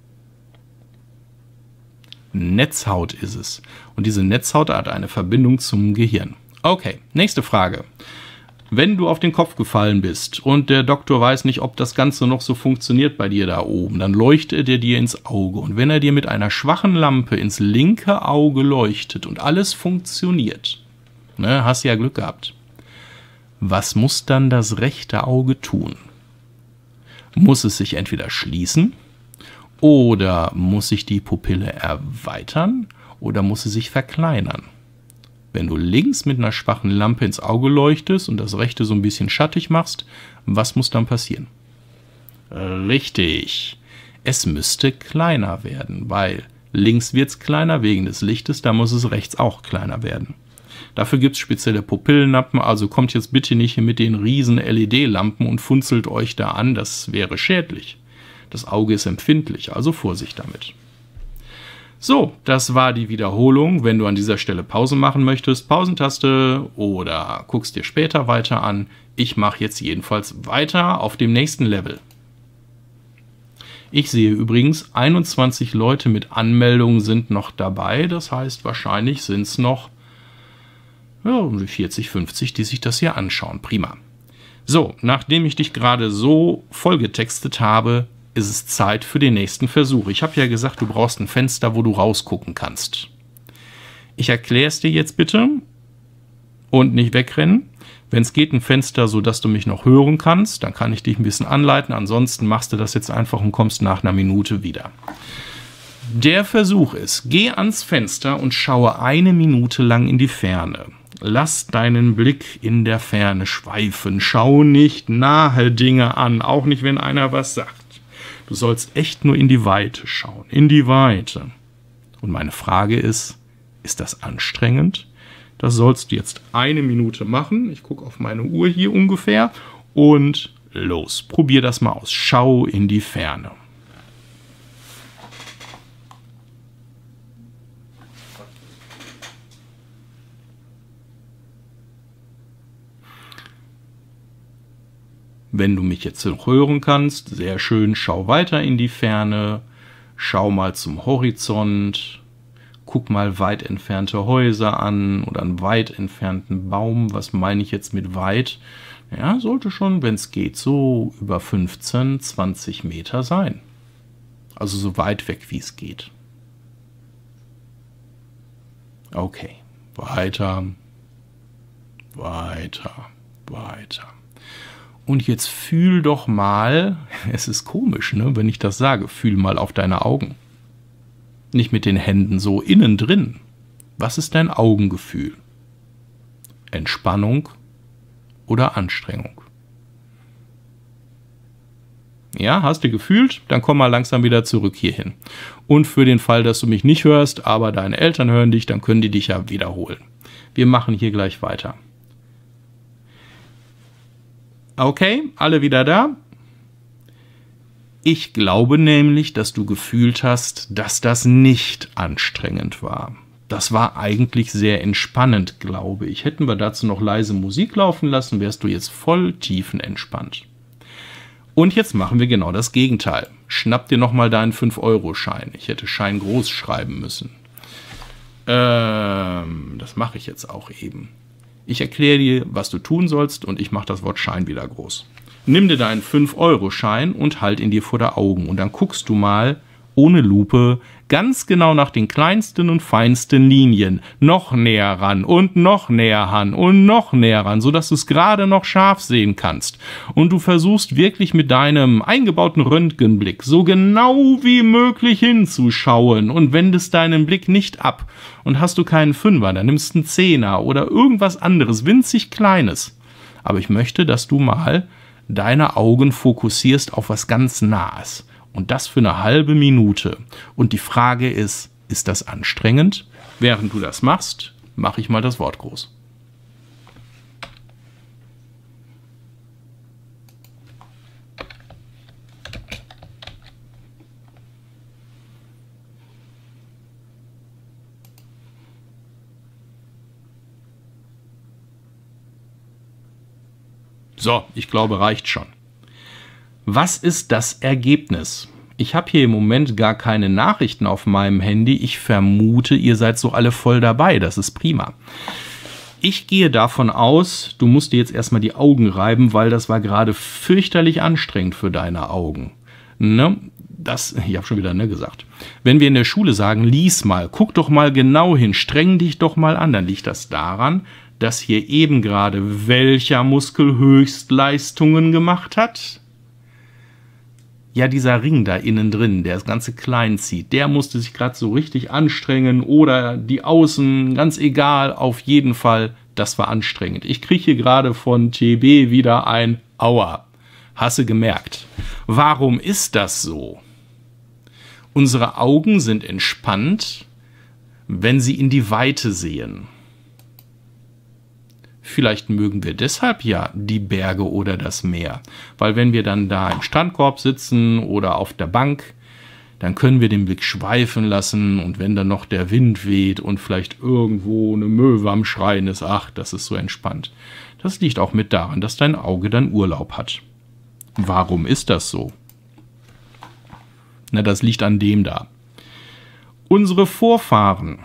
A: Netzhaut ist es. Und diese Netzhaut hat eine Verbindung zum Gehirn. Okay, nächste Frage. Wenn du auf den Kopf gefallen bist und der Doktor weiß nicht, ob das Ganze noch so funktioniert bei dir da oben, dann leuchtet er dir ins Auge. Und wenn er dir mit einer schwachen Lampe ins linke Auge leuchtet und alles funktioniert, ne, hast ja Glück gehabt. Was muss dann das rechte Auge tun? Muss es sich entweder schließen oder muss sich die Pupille erweitern oder muss sie sich verkleinern? Wenn du links mit einer schwachen Lampe ins Auge leuchtest und das rechte so ein bisschen schattig machst, was muss dann passieren? Richtig, es müsste kleiner werden, weil links wird es kleiner wegen des Lichtes, da muss es rechts auch kleiner werden. Dafür gibt es spezielle Pupillenlampen, also kommt jetzt bitte nicht hier mit den riesen L E D-Lampen und funzelt euch da an, das wäre schädlich. Das Auge ist empfindlich, also Vorsicht damit. So, das war die Wiederholung. Wenn du an dieser Stelle Pause machen möchtest, Pausentaste oder guckst dir später weiter an. Ich mache jetzt jedenfalls weiter auf dem nächsten Level. Ich sehe übrigens, einundzwanzig Leute mit Anmeldungen sind noch dabei. Das heißt, wahrscheinlich sind es noch ja, vierzig, fünfzig, die sich das hier anschauen. Prima. So, nachdem ich dich gerade so vollgetextet habe, ist es Zeit für den nächsten Versuch. Ich habe ja gesagt, du brauchst ein Fenster, wo du rausgucken kannst. Ich erkläre es dir jetzt bitte und nicht wegrennen. Wenn es geht, ein Fenster, sodass du mich noch hören kannst, dann kann ich dich ein bisschen anleiten. Ansonsten machst du das jetzt einfach und kommst nach einer Minute wieder. Der Versuch ist, geh ans Fenster und schaue eine Minute lang in die Ferne. Lass deinen Blick in der Ferne schweifen. Schau nicht nahe Dinge an, auch nicht, wenn einer was sagt. Du sollst echt nur in die Weite schauen, in die Weite. Und meine Frage ist, ist das anstrengend? Das sollst du jetzt eine Minute machen. Ich gucke auf meine Uhr hier ungefähr. Und los, probier das mal aus. Schau in die Ferne. Wenn du mich jetzt noch hören kannst, sehr schön, schau weiter in die Ferne. Schau mal zum Horizont. Guck mal weit entfernte Häuser an oder einen weit entfernten Baum. Was meine ich jetzt mit weit? Ja, sollte schon, wenn es geht, so über fünfzehn, zwanzig Meter sein. Also so weit weg, wie es geht. Okay, weiter, weiter, weiter. Und jetzt fühl doch mal, es ist komisch, ne, wenn ich das sage, fühl mal auf deine Augen. Nicht mit den Händen, so innen drin. Was ist dein Augengefühl? Entspannung oder Anstrengung? Ja, hast du gefühlt? Dann komm mal langsam wieder zurück hierhin. Und für den Fall, dass du mich nicht hörst, aber deine Eltern hören dich, dann können die dich ja wiederholen. Wir machen hier gleich weiter. Okay, alle wieder da? Ich glaube nämlich, dass du gefühlt hast, dass das nicht anstrengend war. Das war eigentlich sehr entspannend, glaube ich. Hätten wir dazu noch leise Musik laufen lassen, wärst du jetzt voll tiefenentspannt. Und jetzt machen wir genau das Gegenteil. Schnapp dir nochmal deinen fünf Euro Schein. Ich hätte Schein groß schreiben müssen. Ähm, das mache ich jetzt auch eben. Ich erkläre dir, was du tun sollst und ich mache das Wort Schein wieder groß. Nimm dir deinen fünf Euro Schein und halt ihn dir vor der Augen. Und dann guckst du mal, ohne Lupe, ganz genau nach den kleinsten und feinsten Linien. Noch näher ran und noch näher ran und noch näher ran, sodass du es gerade noch scharf sehen kannst. Und du versuchst wirklich mit deinem eingebauten Röntgenblick so genau wie möglich hinzuschauen und wendest deinen Blick nicht ab. Und hast du keinen Fünfer, dann nimmst du einen Zehner oder irgendwas anderes, winzig Kleines. Aber ich möchte, dass du mal deine Augen fokussierst auf was ganz Nahes. Und das für eine halbe Minute. Und die Frage ist, ist das anstrengend? Während du das machst, mache ich mal das Wort groß. So, ich glaube, reicht schon. Was ist das Ergebnis? Ich habe hier im Moment gar keine Nachrichten auf meinem Handy. Ich vermute, ihr seid so alle voll dabei. Das ist prima. Ich gehe davon aus, du musst dir jetzt erstmal die Augen reiben, weil das war gerade fürchterlich anstrengend für deine Augen. Ne? Das, ich habe schon wieder ne gesagt. Wenn wir in der Schule sagen, lies mal, guck doch mal genau hin, streng dich doch mal an, dann liegt das daran, dass hier eben gerade welcher Muskel Höchstleistungen gemacht hat? Ja, dieser Ring da innen drin, der das Ganze klein zieht, der musste sich gerade so richtig anstrengen oder die Außen, ganz egal, auf jeden Fall, das war anstrengend. Ich kriege hier gerade von T B wieder ein Aua. Hast du gemerkt. Warum ist das so? Unsere Augen sind entspannt, wenn sie in die Weite sehen. Vielleicht mögen wir deshalb ja die Berge oder das Meer. Weil wenn wir dann da im Strandkorb sitzen oder auf der Bank, dann können wir den Blick schweifen lassen und wenn dann noch der Wind weht und vielleicht irgendwo eine Möwe am Schreien ist, ach, das ist so entspannt. Das liegt auch mit daran, dass dein Auge dann Urlaub hat. Warum ist das so? Na, das liegt an dem da. Unsere Vorfahren,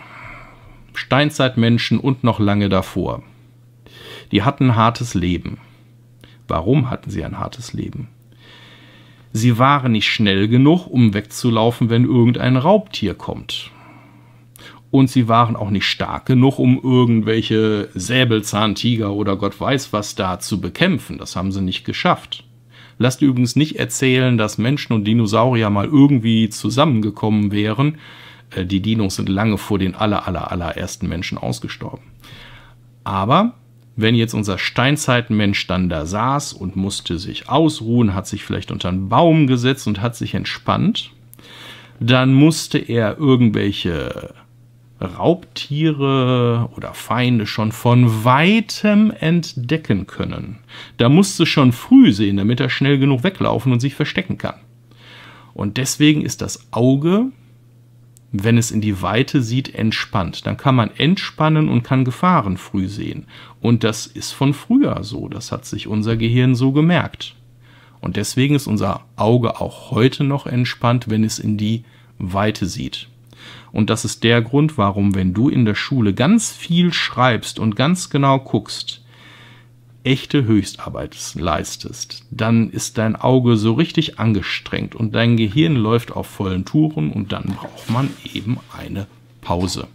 A: Steinzeitmenschen und noch lange davor, die hatten ein hartes Leben. Warum hatten sie ein hartes Leben? Sie waren nicht schnell genug, um wegzulaufen, wenn irgendein Raubtier kommt. Und sie waren auch nicht stark genug, um irgendwelche Säbelzahntiger oder Gott weiß was da zu bekämpfen. Das haben sie nicht geschafft. Lasst übrigens nicht erzählen, dass Menschen und Dinosaurier mal irgendwie zusammengekommen wären. Die Dinos sind lange vor den aller, aller, allerersten Menschen ausgestorben. Aber wenn jetzt unser Steinzeitmensch dann da saß und musste sich ausruhen, hat sich vielleicht unter einen Baum gesetzt und hat sich entspannt, dann musste er irgendwelche Raubtiere oder Feinde schon von weitem entdecken können. Da musste schon früh sehen, damit er schnell genug weglaufen und sich verstecken kann. Und deswegen ist das Auge, wenn es in die Weite sieht, entspannt. Dann kann man entspannen und kann Gefahren früh sehen. Und das ist von früher so. Das hat sich unser Gehirn so gemerkt. Und deswegen ist unser Auge auch heute noch entspannt, wenn es in die Weite sieht. Und das ist der Grund, warum, wenn du in der Schule ganz viel schreibst und ganz genau guckst, echte Höchstarbeit leistest, dann ist dein Auge so richtig angestrengt und dein Gehirn läuft auf vollen Touren und dann braucht man eben eine Pause.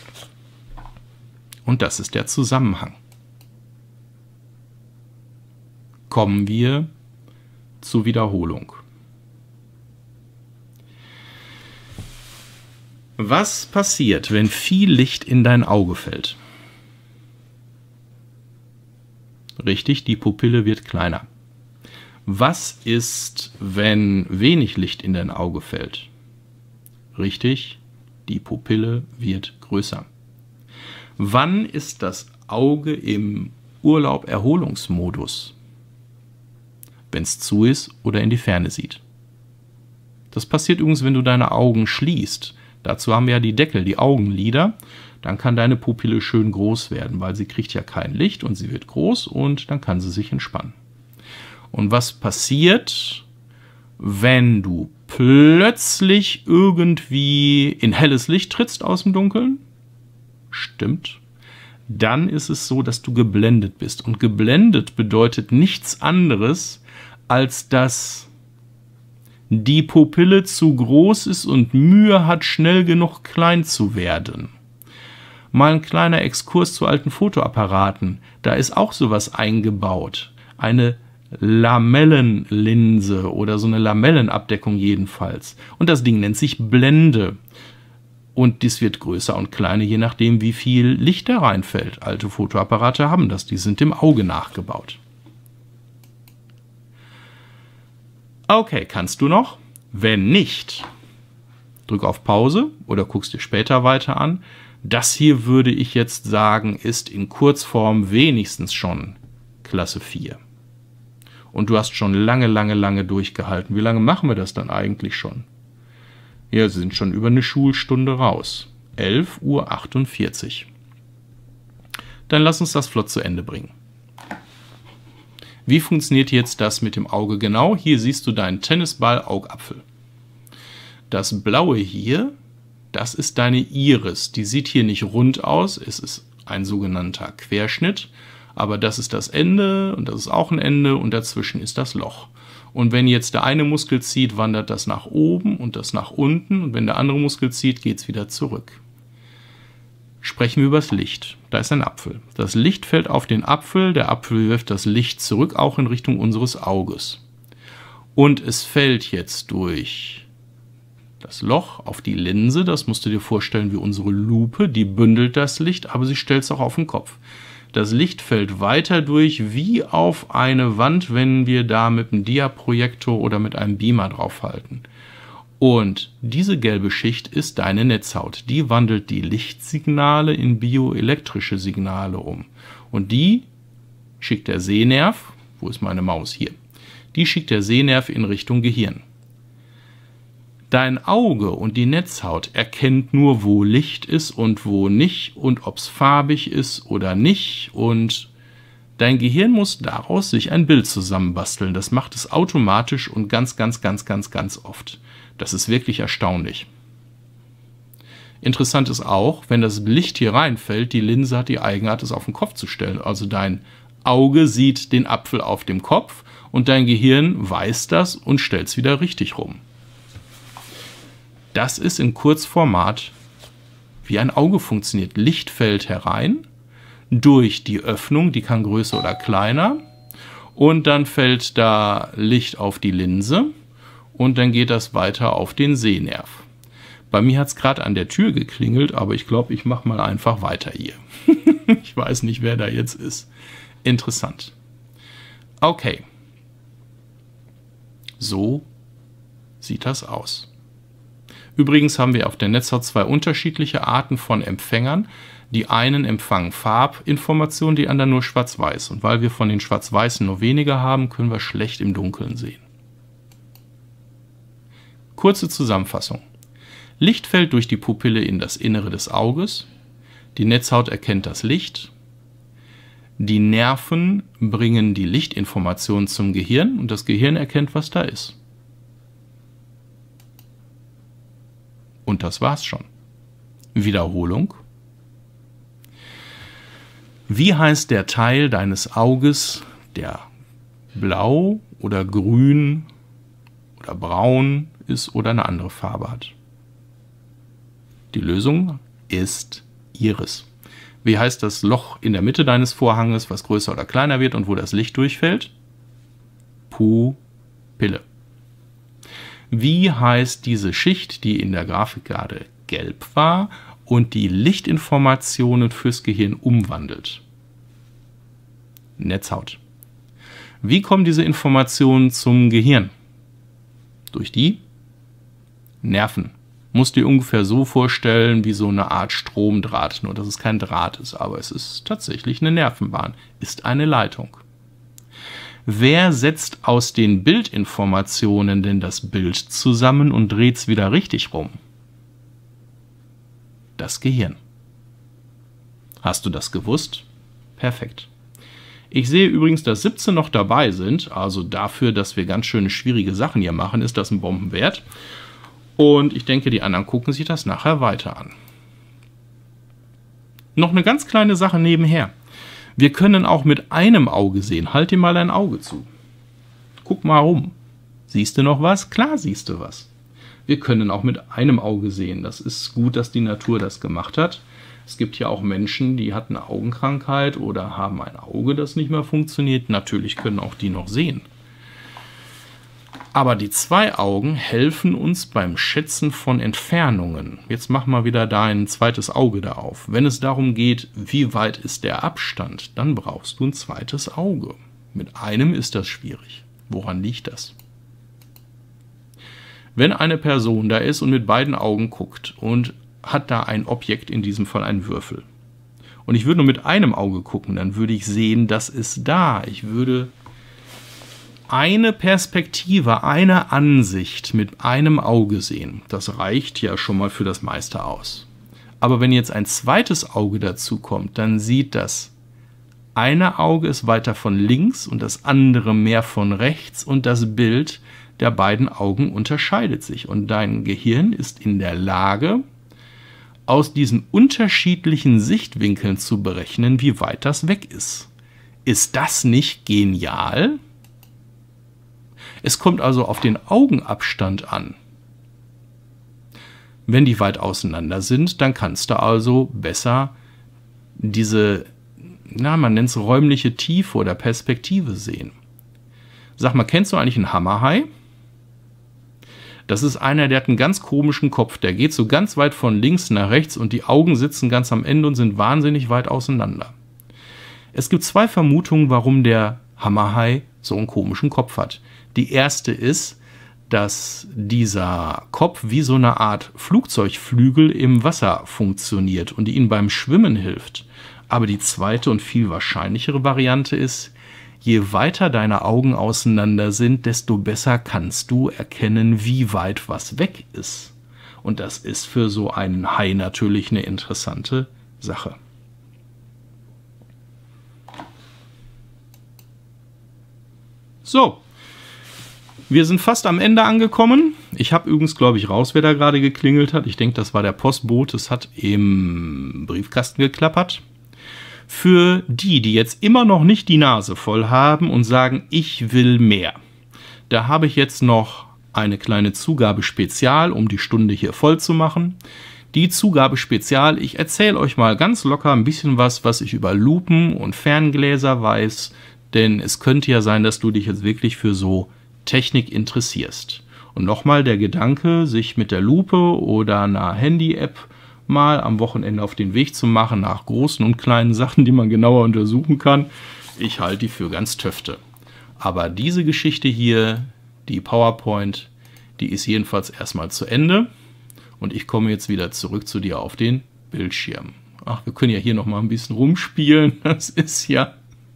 A: Und das ist der Zusammenhang. Kommen wir zur Wiederholung. Was passiert, wenn viel Licht in dein Auge fällt? Richtig, die Pupille wird kleiner. Was ist, wenn wenig Licht in dein Auge fällt? Richtig, die Pupille wird größer. Wann ist das Auge im Urlaub-Erholungsmodus? Wenn es zu ist oder in die Ferne sieht. Das passiert übrigens, wenn du deine Augen schließt. Dazu haben wir ja die Deckel, die Augenlider. Dann kann deine Pupille schön groß werden, weil sie kriegt ja kein Licht und sie wird groß und dann kann sie sich entspannen. Und was passiert, wenn du plötzlich irgendwie in helles Licht trittst aus dem Dunkeln? Stimmt. Dann ist es so, dass du geblendet bist. Und geblendet bedeutet nichts anderes, als dass die Pupille zu groß ist und Mühe hat, schnell genug klein zu werden. Mal ein kleiner Exkurs zu alten Fotoapparaten. Da ist auch sowas eingebaut. Eine Lamellenlinse oder so eine Lamellenabdeckung jedenfalls. Und das Ding nennt sich Blende. Und dies wird größer und kleiner, je nachdem, wie viel Licht da reinfällt. Alte Fotoapparate haben das, die sind dem Auge nachgebaut. Okay, kannst du noch? Wenn nicht, drück auf Pause oder guckst dir später weiter an. Das hier würde ich jetzt sagen, ist in Kurzform wenigstens schon Klasse vier. Und du hast schon lange, lange, lange durchgehalten. Wie lange machen wir das dann eigentlich schon? Ja, wir sind schon über eine Schulstunde raus. elf Uhr achtundvierzig. Dann lass uns das flott zu Ende bringen. Wie funktioniert jetzt das mit dem Auge genau? Hier siehst du deinen Tennisball-Augapfel. Das Blaue hier, das ist deine Iris. Die sieht hier nicht rund aus, es ist ein sogenannter Querschnitt. Aber das ist das Ende und das ist auch ein Ende und dazwischen ist das Loch. Und wenn jetzt der eine Muskel zieht, wandert das nach oben und das nach unten. Und wenn der andere Muskel zieht, geht es wieder zurück. Sprechen wir über das Licht. Da ist ein Apfel. Das Licht fällt auf den Apfel, der Apfel wirft das Licht zurück, auch in Richtung unseres Auges. Und es fällt jetzt durch das Loch auf die Linse, das musst du dir vorstellen wie unsere Lupe, die bündelt das Licht, aber sie stellt es auch auf den Kopf. Das Licht fällt weiter durch wie auf eine Wand, wenn wir da mit einem Diaprojektor oder mit einem Beamer draufhalten. Und diese gelbe Schicht ist deine Netzhaut. Die wandelt die Lichtsignale in bioelektrische Signale um. Und die schickt der Sehnerv, wo ist meine Maus hier, die schickt der Sehnerv in Richtung Gehirn. Dein Auge und die Netzhaut erkennt nur, wo Licht ist und wo nicht und ob es farbig ist oder nicht. Und dein Gehirn muss daraus sich ein Bild zusammenbasteln. Das macht es automatisch und ganz, ganz, ganz, ganz, ganz oft. Das ist wirklich erstaunlich. Interessant ist auch, wenn das Licht hier reinfällt, die Linse hat die Eigenart, es auf den Kopf zu stellen. Also dein Auge sieht den Apfel auf dem Kopf und dein Gehirn weiß das und stellt es wieder richtig rum. Das ist in Kurzformat, wie ein Auge funktioniert. Licht fällt herein durch die Öffnung, die kann größer oder kleiner, und dann fällt da Licht auf die Linse und dann geht das weiter auf den Sehnerv. Bei mir hat es gerade an der Tür geklingelt, aber ich glaube, ich mache mal einfach weiter hier. Ich weiß nicht, wer da jetzt ist. Interessant. Okay. So sieht das aus. Übrigens haben wir auf der Netzhaut zwei unterschiedliche Arten von Empfängern. Die einen empfangen Farbinformationen, die anderen nur schwarz-weiß. Und weil wir von den schwarz-weißen nur weniger haben, können wir schlecht im Dunkeln sehen. Kurze Zusammenfassung. Licht fällt durch die Pupille in das Innere des Auges. Die Netzhaut erkennt das Licht. Die Nerven bringen die Lichtinformation zum Gehirn und das Gehirn erkennt, was da ist. Und das war's schon. Wiederholung. Wie heißt der Teil deines Auges, der blau oder grün oder braun ist oder eine andere Farbe hat? Die Lösung ist Iris. Wie heißt das Loch in der Mitte deines Vorhanges, was größer oder kleiner wird und wo das Licht durchfällt? Pupille. Wie heißt diese Schicht, die in der Grafik gerade gelb war und die Lichtinformationen fürs Gehirn umwandelt? Netzhaut. Wie kommen diese Informationen zum Gehirn? Durch die Nerven. Musst dir ungefähr so vorstellen wie so eine Art Stromdraht, nur dass es kein Draht ist, aber es ist tatsächlich eine Nervenbahn, ist eine Leitung. Wer setzt aus den Bildinformationen denn das Bild zusammen und dreht es wieder richtig rum? Das Gehirn. Hast du das gewusst? Perfekt. Ich sehe übrigens, dass siebzehn noch dabei sind, also dafür, dass wir ganz schöne schwierige Sachen hier machen, ist das ein Bombenwert. Und ich denke, die anderen gucken sich das nachher weiter an. Noch eine ganz kleine Sache nebenher. Wir können auch mit einem Auge sehen. Halt dir mal dein Auge zu. Guck mal rum. Siehst du noch was? Klar siehst du was. Wir können auch mit einem Auge sehen. Das ist gut, dass die Natur das gemacht hat. Es gibt ja auch Menschen, die hatten eine Augenkrankheit oder haben ein Auge, das nicht mehr funktioniert. Natürlich können auch die noch sehen. Aber die zwei Augen helfen uns beim Schätzen von Entfernungen. Jetzt mach mal wieder dein zweites Auge da auf. Wenn es darum geht, wie weit ist der Abstand, dann brauchst du ein zweites Auge. Mit einem ist das schwierig. Woran liegt das? Wenn eine Person da ist und mit beiden Augen guckt und hat da ein Objekt, in diesem Fall ein Würfel, und ich würde nur mit einem Auge gucken, dann würde ich sehen, das ist da. Ich würde eine Perspektive, eine Ansicht mit einem Auge sehen. Das reicht ja schon mal für das meiste aus. Aber wenn jetzt ein zweites Auge dazu kommt, dann sieht das eine Auge ist weiter von links und das andere mehr von rechts und das Bild der beiden Augen unterscheidet sich. Und dein Gehirn ist in der Lage, aus diesen unterschiedlichen Sichtwinkeln zu berechnen, wie weit das weg ist. Ist das nicht genial? Es kommt also auf den Augenabstand an. Wenn die weit auseinander sind, dann kannst du also besser diese, na, man nennt es räumliche Tiefe oder Perspektive sehen. Sag mal, kennst du eigentlich einen Hammerhai? Das ist einer, der hat einen ganz komischen Kopf. Der geht so ganz weit von links nach rechts und die Augen sitzen ganz am Ende und sind wahnsinnig weit auseinander. Es gibt zwei Vermutungen, warum der Hammerhai so einen komischen Kopf hat. Die erste ist, dass dieser Kopf wie so eine Art Flugzeugflügel im Wasser funktioniert und ihnen beim Schwimmen hilft. Aber die zweite und viel wahrscheinlichere Variante ist, je weiter deine Augen auseinander sind, desto besser kannst du erkennen, wie weit was weg ist. Und das ist für so einen Hai natürlich eine interessante Sache. So, wir sind fast am Ende angekommen. Ich habe übrigens, glaube ich, raus, wer da gerade geklingelt hat. Ich denke, das war der Postbote. Es hat im Briefkasten geklappert. Für die, die jetzt immer noch nicht die Nase voll haben und sagen, ich will mehr, da habe ich jetzt noch eine kleine Zugabe Spezial, um die Stunde hier voll zu machen. Die Zugabe Spezial, ich erzähle euch mal ganz locker ein bisschen was, was ich über Lupen und Ferngläser weiß, denn es könnte ja sein, dass du dich jetzt wirklich für so Technik interessierst. Und nochmal der Gedanke, sich mit der Lupe oder einer Handy-App mal am Wochenende auf den Weg zu machen nach großen und kleinen Sachen, die man genauer untersuchen kann. Ich halte die für ganz töfte. Aber diese Geschichte hier, die PowerPoint, die ist jedenfalls erstmal zu Ende. Und ich komme jetzt wieder zurück zu dir auf den Bildschirm. Ach, wir können ja hier noch mal ein bisschen rumspielen. Das ist ja...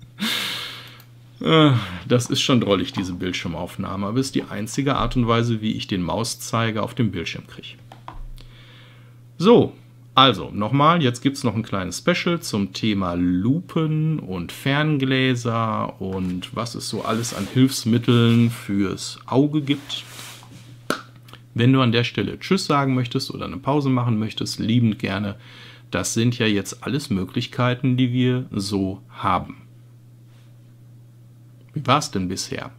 A: Das ist schon drollig, diese Bildschirmaufnahme. Aber es ist die einzige Art und Weise, wie ich den Mauszeiger auf dem Bildschirm kriege. So, also nochmal, jetzt gibt es noch ein kleines Special zum Thema Lupen und Ferngläser und was es so alles an Hilfsmitteln fürs Auge gibt. Wenn du an der Stelle Tschüss sagen möchtest oder eine Pause machen möchtest, liebend gerne. Das sind ja jetzt alles Möglichkeiten, die wir so haben. Wie war es denn bisher?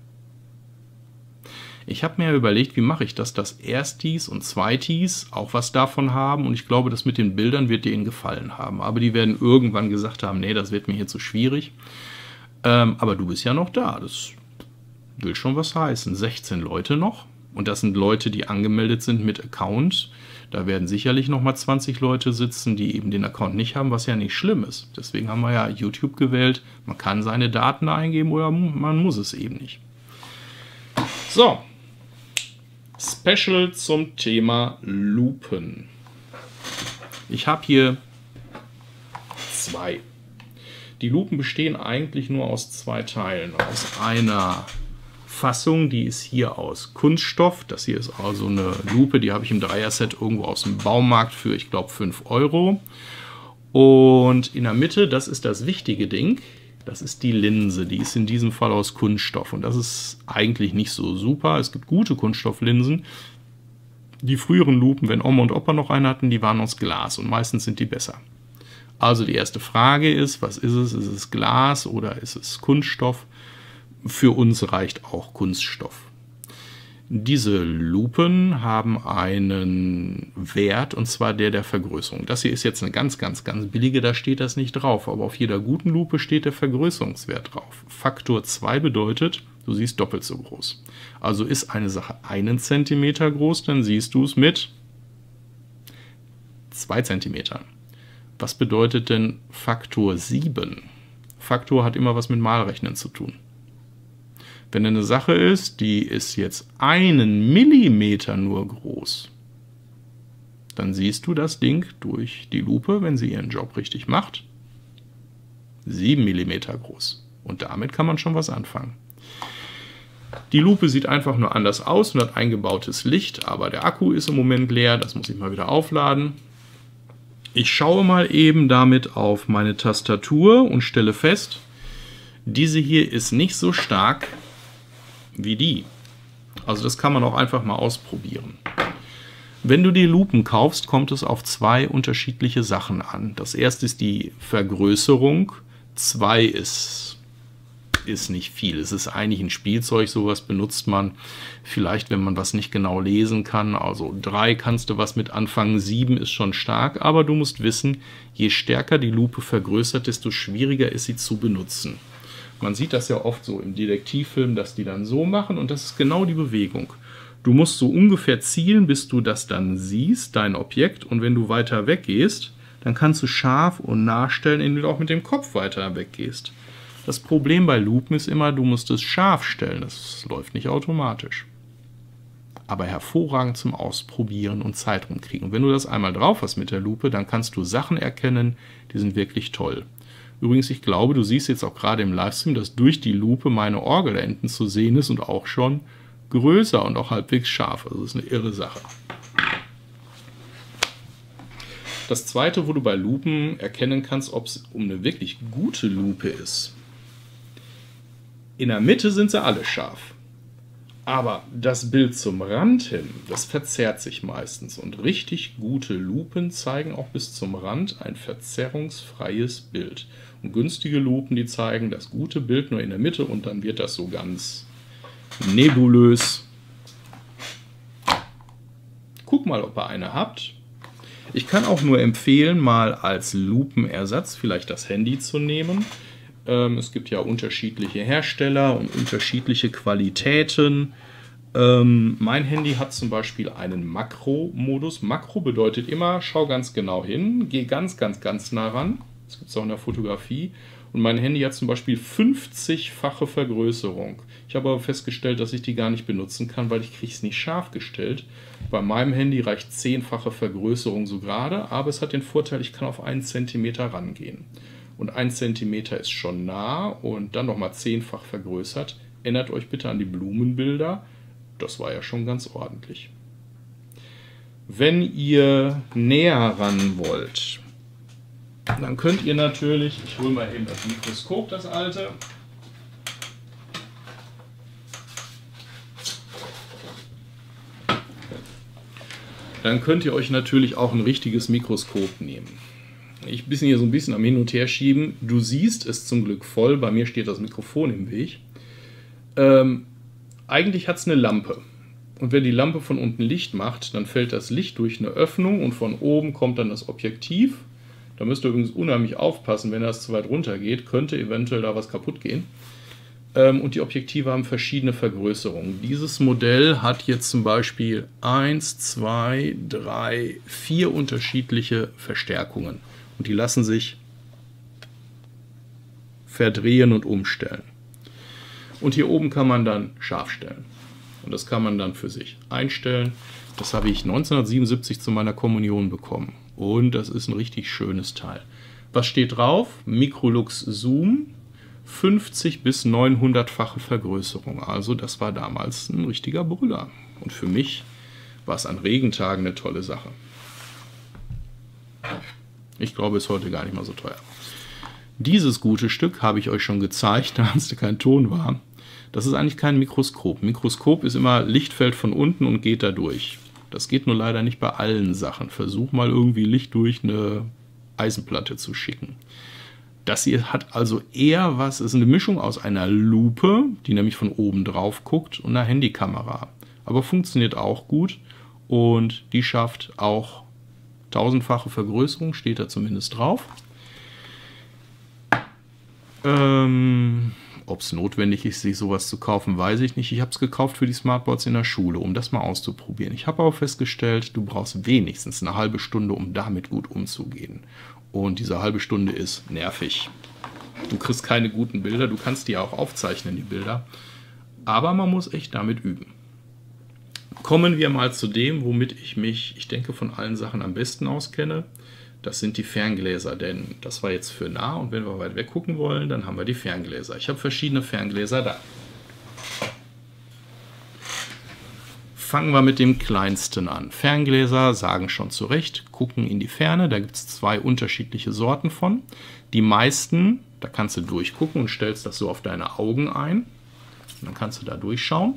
A: Ich habe mir überlegt, wie mache ich das, dass Erstis und Zweitis auch was davon haben und ich glaube, das mit den Bildern wird denen gefallen haben. Aber die werden irgendwann gesagt haben, nee, das wird mir hier zu schwierig. Ähm, aber du bist ja noch da, das will schon was heißen. sechzehn Leute noch und das sind Leute, die angemeldet sind mit Account. Da werden sicherlich noch mal zwanzig Leute sitzen, die eben den Account nicht haben, was ja nicht schlimm ist. Deswegen haben wir ja YouTube gewählt. Man kann seine Daten eingeben oder man muss es eben nicht. So. Special zum Thema Lupen. Ich habe hier zwei. Die Lupen bestehen eigentlich nur aus zwei Teilen. Aus einer Fassung, die ist hier aus Kunststoff. Das hier ist also eine Lupe, die habe ich im Dreier-Set irgendwo aus dem Baumarkt für, ich glaube, fünf Euro. Und in der Mitte, das ist das wichtige Ding, das ist die Linse. Die ist in diesem Fall aus Kunststoff und das ist eigentlich nicht so super. Es gibt gute Kunststofflinsen. Die früheren Lupen, wenn Oma und Opa noch eine hatten, die waren aus Glas und meistens sind die besser. Also die erste Frage ist, was ist es? Ist es Glas oder ist es Kunststoff? Für uns reicht auch Kunststoff. Diese Lupen haben einen Wert, und zwar der der Vergrößerung. Das hier ist jetzt eine ganz, ganz, ganz billige, da steht das nicht drauf. Aber auf jeder guten Lupe steht der Vergrößerungswert drauf. Faktor zwei bedeutet, du siehst doppelt so groß. Also ist eine Sache einen Zentimeter groß, dann siehst du es mit zwei Zentimetern. Was bedeutet denn Faktor sieben? Faktor hat immer was mit Malrechnen zu tun. Wenn eine Sache ist, die ist jetzt einen Millimeter nur groß, dann siehst du das Ding durch die Lupe, wenn sie ihren Job richtig macht, sieben Millimeter groß. Und damit kann man schon was anfangen. Die Lupe sieht einfach nur anders aus und hat eingebautes Licht, aber der Akku ist im Moment leer, das muss ich mal wieder aufladen. Ich schaue mal eben damit auf meine Tastatur und stelle fest, diese hier ist nicht so stark wie die. Also das kann man auch einfach mal ausprobieren. Wenn du die Lupen kaufst, kommt es auf zwei unterschiedliche Sachen an. Das erste ist die Vergrößerung. Zwei ist, ist nicht viel. Es ist eigentlich ein Spielzeug, sowas benutzt man vielleicht, wenn man was nicht genau lesen kann. Also drei kannst du was mit anfangen, sieben ist schon stark, aber du musst wissen, je stärker die Lupe vergrößert, desto schwieriger ist sie zu benutzen. Man sieht das ja oft so im Detektivfilm, dass die dann so machen und das ist genau die Bewegung. Du musst so ungefähr zielen, bis du das dann siehst, dein Objekt, und wenn du weiter weggehst, dann kannst du scharf und nachstellen, indem du auch mit dem Kopf weiter weggehst. Das Problem bei Lupen ist immer, du musst es scharf stellen, das läuft nicht automatisch. Aber hervorragend zum Ausprobieren und Zeit rumkriegen. Und wenn du das einmal drauf hast mit der Lupe, dann kannst du Sachen erkennen, die sind wirklich toll. Übrigens, ich glaube, du siehst jetzt auch gerade im Livestream, dass durch die Lupe meine Orgelenden zu sehen ist und auch schon größer und auch halbwegs scharf. Also das ist eine irre Sache. Das zweite, wo du bei Lupen erkennen kannst, ob es um eine wirklich gute Lupe ist. In der Mitte sind sie alle scharf. Aber das Bild zum Rand hin, das verzerrt sich meistens. Und richtig gute Lupen zeigen auch bis zum Rand ein verzerrungsfreies Bild. Und günstige Lupen, die zeigen das gute Bild nur in der Mitte und dann wird das so ganz nebulös. Guck mal, ob ihr eine habt. Ich kann auch nur empfehlen, mal als Lupenersatz vielleicht das Handy zu nehmen. Es gibt ja unterschiedliche Hersteller und unterschiedliche Qualitäten. Ähm, mein Handy hat zum Beispiel einen Makro-Modus. Makro bedeutet immer, schau ganz genau hin, geh ganz, ganz, ganz nah ran. Das gibt es auch in der Fotografie. Und mein Handy hat zum Beispiel fünfzigfache Vergrößerung. Ich habe aber festgestellt, dass ich die gar nicht benutzen kann, weil ich kriege es nicht scharf gestellt. Bei meinem Handy reicht zehnfache Vergrößerung so gerade, aber es hat den Vorteil, ich kann auf einen Zentimeter rangehen. Und ein Zentimeter ist schon nah und dann nochmal zehnfach vergrößert. Erinnert euch bitte an die Blumenbilder. Das war ja schon ganz ordentlich. Wenn ihr näher ran wollt, dann könnt ihr natürlich, ich hole mal eben das Mikroskop, das alte. Dann könnt ihr euch natürlich auch ein richtiges Mikroskop nehmen. Ich bin hier so ein bisschen am Hin und Her schieben. Du siehst es zum Glück voll. Bei mir steht das Mikrofon im Weg. Ähm, eigentlich hat es eine Lampe. Und wenn die Lampe von unten Licht macht, dann fällt das Licht durch eine Öffnung und von oben kommt dann das Objektiv. Da müsst ihr übrigens unheimlich aufpassen, wenn das zu weit runter geht, könnte eventuell da was kaputt gehen. Ähm, und die Objektive haben verschiedene Vergrößerungen. Dieses Modell hat jetzt zum Beispiel eins, zwei, drei, vier unterschiedliche Verstärkungen. Und die lassen sich verdrehen und umstellen. Und hier oben kann man dann scharf stellen. Und das kann man dann für sich einstellen. Das habe ich neunzehnhundertsiebenundsiebzig zu meiner Kommunion bekommen. Und das ist ein richtig schönes Teil. Was steht drauf? Microlux Zoom, fünfzig bis neunhundertfache Vergrößerung. Also das war damals ein richtiger Brüller. Und für mich war es an Regentagen eine tolle Sache. Ich glaube, ist heute gar nicht mal so teuer. Dieses gute Stück habe ich euch schon gezeigt, da es kein Ton war. Das ist eigentlich kein Mikroskop. Mikroskop ist immer Lichtfeld von unten und geht da durch. Das geht nur leider nicht bei allen Sachen. Versuch mal irgendwie Licht durch eine Eisenplatte zu schicken. Das hier hat also eher was, ist eine Mischung aus einer Lupe, die nämlich von oben drauf guckt, und einer Handykamera. Aber funktioniert auch gut und die schafft auch tausendfache Vergrößerung, steht da zumindest drauf. Ähm, Ob es notwendig ist, sich sowas zu kaufen, weiß ich nicht. Ich habe es gekauft für die Smartboards in der Schule, um das mal auszuprobieren. Ich habe auch festgestellt, du brauchst wenigstens eine halbe Stunde, um damit gut umzugehen. Und diese halbe Stunde ist nervig. Du kriegst keine guten Bilder, du kannst die auch aufzeichnen, die Bilder. Aber man muss echt damit üben. Kommen wir mal zu dem, womit ich mich, ich denke, von allen Sachen am besten auskenne. Das sind die Ferngläser, denn das war jetzt für nah, und wenn wir weit weg gucken wollen, dann haben wir die Ferngläser. Ich habe verschiedene Ferngläser da. Fangen wir mit dem kleinsten an. Ferngläser sagen schon zu Recht, gucken in die Ferne. Da gibt es zwei unterschiedliche Sorten von. Die meisten, da kannst du durchgucken und stellst das so auf deine Augen ein. Und dann kannst du da durchschauen.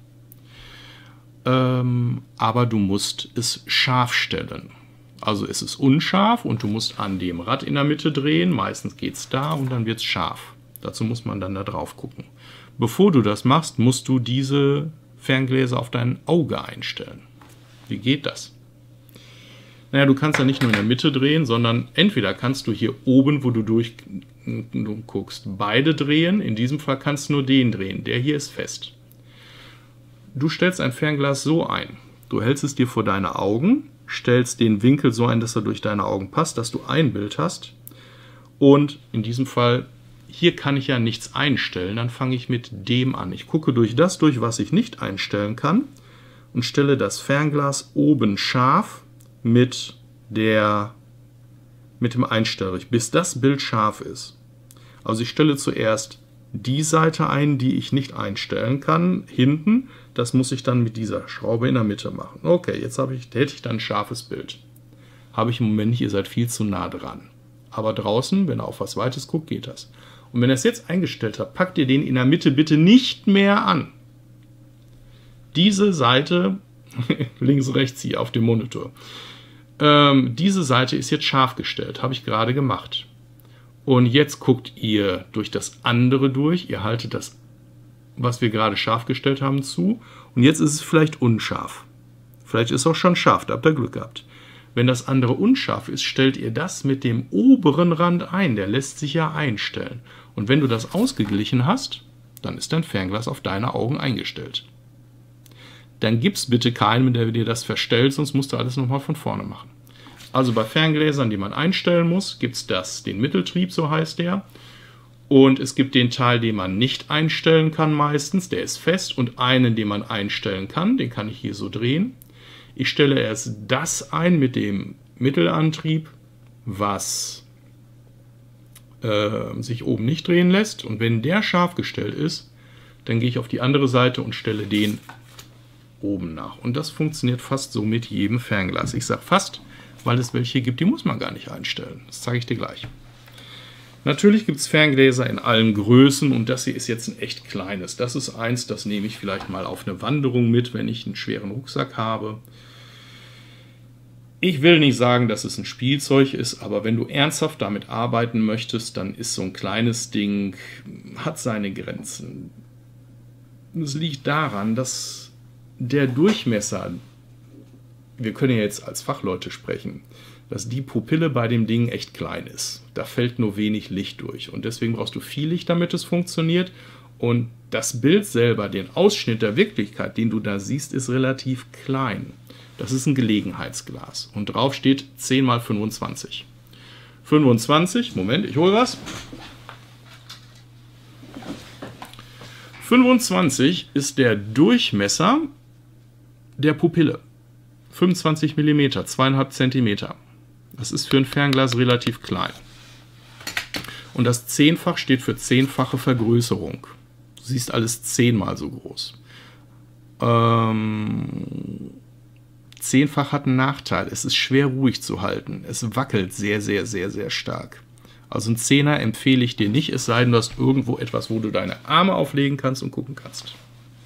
A: Ähm, aber du musst es scharf stellen. Also es ist unscharf und du musst an dem Rad in der Mitte drehen. Meistens geht es da und dann wird es scharf. Dazu muss man dann da drauf gucken. Bevor du das machst, musst du diese Ferngläser auf dein Auge einstellen. Wie geht das? Naja, du kannst ja nicht nur in der Mitte drehen, sondern entweder kannst du hier oben, wo du durch du guckst, beide drehen. In diesem Fall kannst du nur den drehen. Der hier ist fest. Du stellst ein Fernglas so ein. Du hältst es dir vor deine Augen, stellst den Winkel so ein, dass er durch deine Augen passt, dass du ein Bild hast. Und in diesem Fall, hier kann ich ja nichts einstellen, dann fange ich mit dem an. Ich gucke durch das durch, was ich nicht einstellen kann, und stelle das Fernglas oben scharf mit, der, mit dem Einstellrich, bis das Bild scharf ist. Also ich stelle zuerst die Seite ein, die ich nicht einstellen kann, hinten. Das muss ich dann mit dieser Schraube in der Mitte machen. Okay, jetzt habe ich, hätte ich dann ein scharfes Bild. Habe ich im Moment nicht, ihr seid viel zu nah dran. Aber draußen, wenn ihr auf was Weites guckt, geht das. Und wenn ihr es jetzt eingestellt habt, packt ihr den in der Mitte bitte nicht mehr an. Diese Seite, links, rechts hier auf dem Monitor, ähm, diese Seite ist jetzt scharf gestellt, habe ich gerade gemacht. Und jetzt guckt ihr durch das andere durch, ihr haltet das, was wir gerade scharf gestellt haben, zu. Und jetzt ist es vielleicht unscharf. Vielleicht ist es auch schon scharf, da habt ihr Glück gehabt. Wenn das andere unscharf ist, stellt ihr das mit dem oberen Rand ein. Der lässt sich ja einstellen. Und wenn du das ausgeglichen hast, dann ist dein Fernglas auf deine Augen eingestellt. Dann gib's bitte keinen, der dir das verstellt, sonst musst du alles nochmal von vorne machen. Also bei Ferngläsern, die man einstellen muss, gibt es das, den Mitteltrieb, so heißt der. Und es gibt den Teil, den man nicht einstellen kann meistens, der ist fest. Und einen, den man einstellen kann, den kann ich hier so drehen. Ich stelle erst das ein mit dem Mittelantrieb, was äh, sich oben nicht drehen lässt. Und wenn der scharf gestellt ist, dann gehe ich auf die andere Seite und stelle den oben nach. Und das funktioniert fast so mit jedem Fernglas. Ich sage fast, weil es welche gibt, die muss man gar nicht einstellen. Das zeige ich dir gleich. Natürlich gibt es Ferngläser in allen Größen und das hier ist jetzt ein echt kleines. Das ist eins, das nehme ich vielleicht mal auf eine Wanderung mit, wenn ich einen schweren Rucksack habe. Ich will nicht sagen, dass es ein Spielzeug ist, aber wenn du ernsthaft damit arbeiten möchtest, dann ist so ein kleines Ding, hat seine Grenzen. Es liegt daran, dass der Durchmesser, wir können ja jetzt als Fachleute sprechen, dass die Pupille bei dem Ding echt klein ist. Da fällt nur wenig Licht durch und deswegen brauchst du viel Licht, damit es funktioniert. Und das Bild selber, den Ausschnitt der Wirklichkeit, den du da siehst, ist relativ klein. Das ist ein Gelegenheitsglas und drauf steht zehn mal fünfundzwanzig. fünfundzwanzig, Moment, ich hole was. fünfundzwanzig ist der Durchmesser der Pupille. fünfundzwanzig Millimeter, zwei Komma fünf Zentimeter. Das ist für ein Fernglas relativ klein. Und das Zehnfach steht für zehnfache Vergrößerung. Du siehst alles zehnmal so groß. Ähm, Zehnfach hat einen Nachteil. Es ist schwer ruhig zu halten. Es wackelt sehr, sehr, sehr, sehr stark. Also ein Zehner empfehle ich dir nicht, es sei denn, du hast irgendwo etwas, wo du deine Arme auflegen kannst und gucken kannst.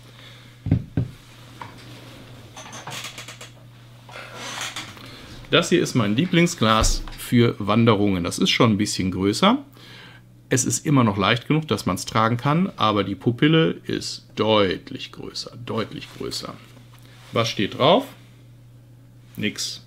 A: Das hier ist mein Lieblingsglas für Wanderungen. Das ist schon ein bisschen größer. Es ist immer noch leicht genug, dass man es tragen kann, aber die Pupille ist deutlich größer, deutlich größer. Was steht drauf? Nix.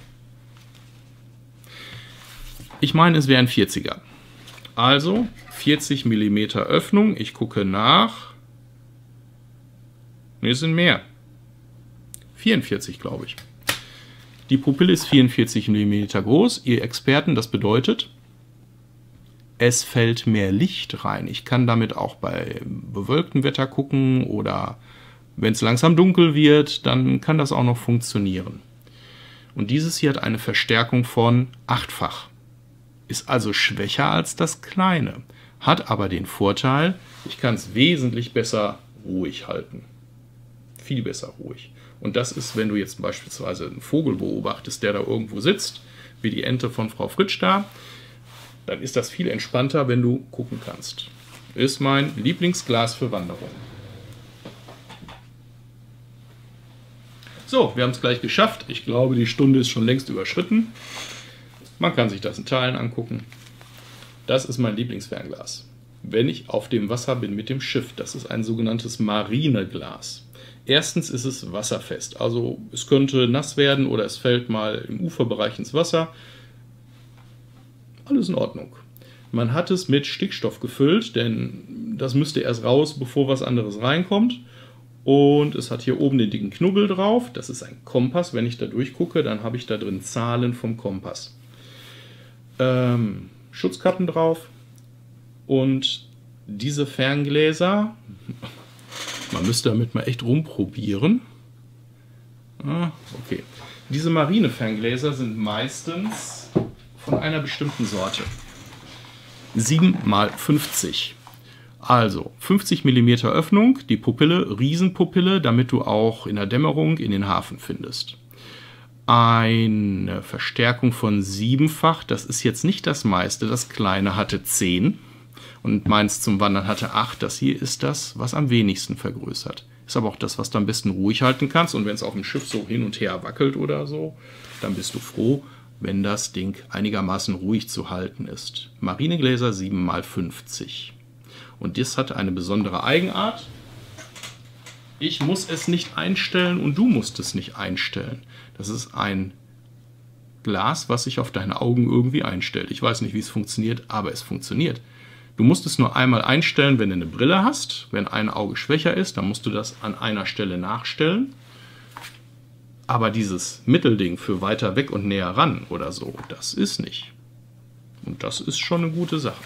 A: Ich meine, es wäre ein vierziger. Also vierzig Millimeter Öffnung. Ich gucke nach. Ne, es sind mehr. vierundvierzig, glaube ich. Die Pupille ist vierundvierzig Millimeter groß. Ihr Experten, das bedeutet, es fällt mehr Licht rein. Ich kann damit auch bei bewölktem Wetter gucken oder wenn es langsam dunkel wird, dann kann das auch noch funktionieren. Und dieses hier hat eine Verstärkung von achtfach. Ist also schwächer als das kleine. Hat aber den Vorteil, ich kann es wesentlich besser ruhig halten. Viel besser ruhig. Und das ist, wenn du jetzt beispielsweise einen Vogel beobachtest, der da irgendwo sitzt, wie die Ente von Frau Fritsch da, dann ist das viel entspannter, wenn du gucken kannst. Ist mein Lieblingsglas für Wanderungen. So, wir haben es gleich geschafft. Ich glaube, die Stunde ist schon längst überschritten. Man kann sich das in Teilen angucken. Das ist mein Lieblingsfernglas. Wenn ich auf dem Wasser bin mit dem Schiff, das ist ein sogenanntes Marineglas. Erstens ist es wasserfest, also es könnte nass werden oder es fällt mal im Uferbereich ins Wasser. Alles in Ordnung. Man hat es mit Stickstoff gefüllt, denn das müsste erst raus, bevor was anderes reinkommt. Und es hat hier oben den dicken Knubbel drauf. Das ist ein Kompass. Wenn ich da durchgucke, dann habe ich da drin Zahlen vom Kompass. Ähm, Schutzkappen drauf. Und diese Ferngläser, man müsste damit mal echt rumprobieren. Ah, okay. Diese Marine-Ferngläser sind meistens von einer bestimmten Sorte. sieben mal fünfzig. Also fünfzig Millimeter Öffnung, die Pupille, Riesenpupille, damit du auch in der Dämmerung in den Hafen findest. Eine Verstärkung von siebenfach, das ist jetzt nicht das meiste, das kleine hatte zehn und meins zum Wandern hatte acht. Das hier ist das, was am wenigsten vergrößert. Ist aber auch das, was du am besten ruhig halten kannst. Und wenn es auf dem Schiff so hin und her wackelt oder so, dann bist du froh, wenn das Ding einigermaßen ruhig zu halten ist. Marinegläser sieben mal fünfzig. Und das hat eine besondere Eigenart. Ich muss es nicht einstellen und du musst es nicht einstellen. Das ist ein Glas, was sich auf deine Augen irgendwie einstellt. Ich weiß nicht, wie es funktioniert, aber es funktioniert. Du musst es nur einmal einstellen, wenn du eine Brille hast. Wenn ein Auge schwächer ist, dann musst du das an einer Stelle nachstellen. Aber dieses Mittelding für weiter weg und näher ran oder so, das ist nicht. Und das ist schon eine gute Sache.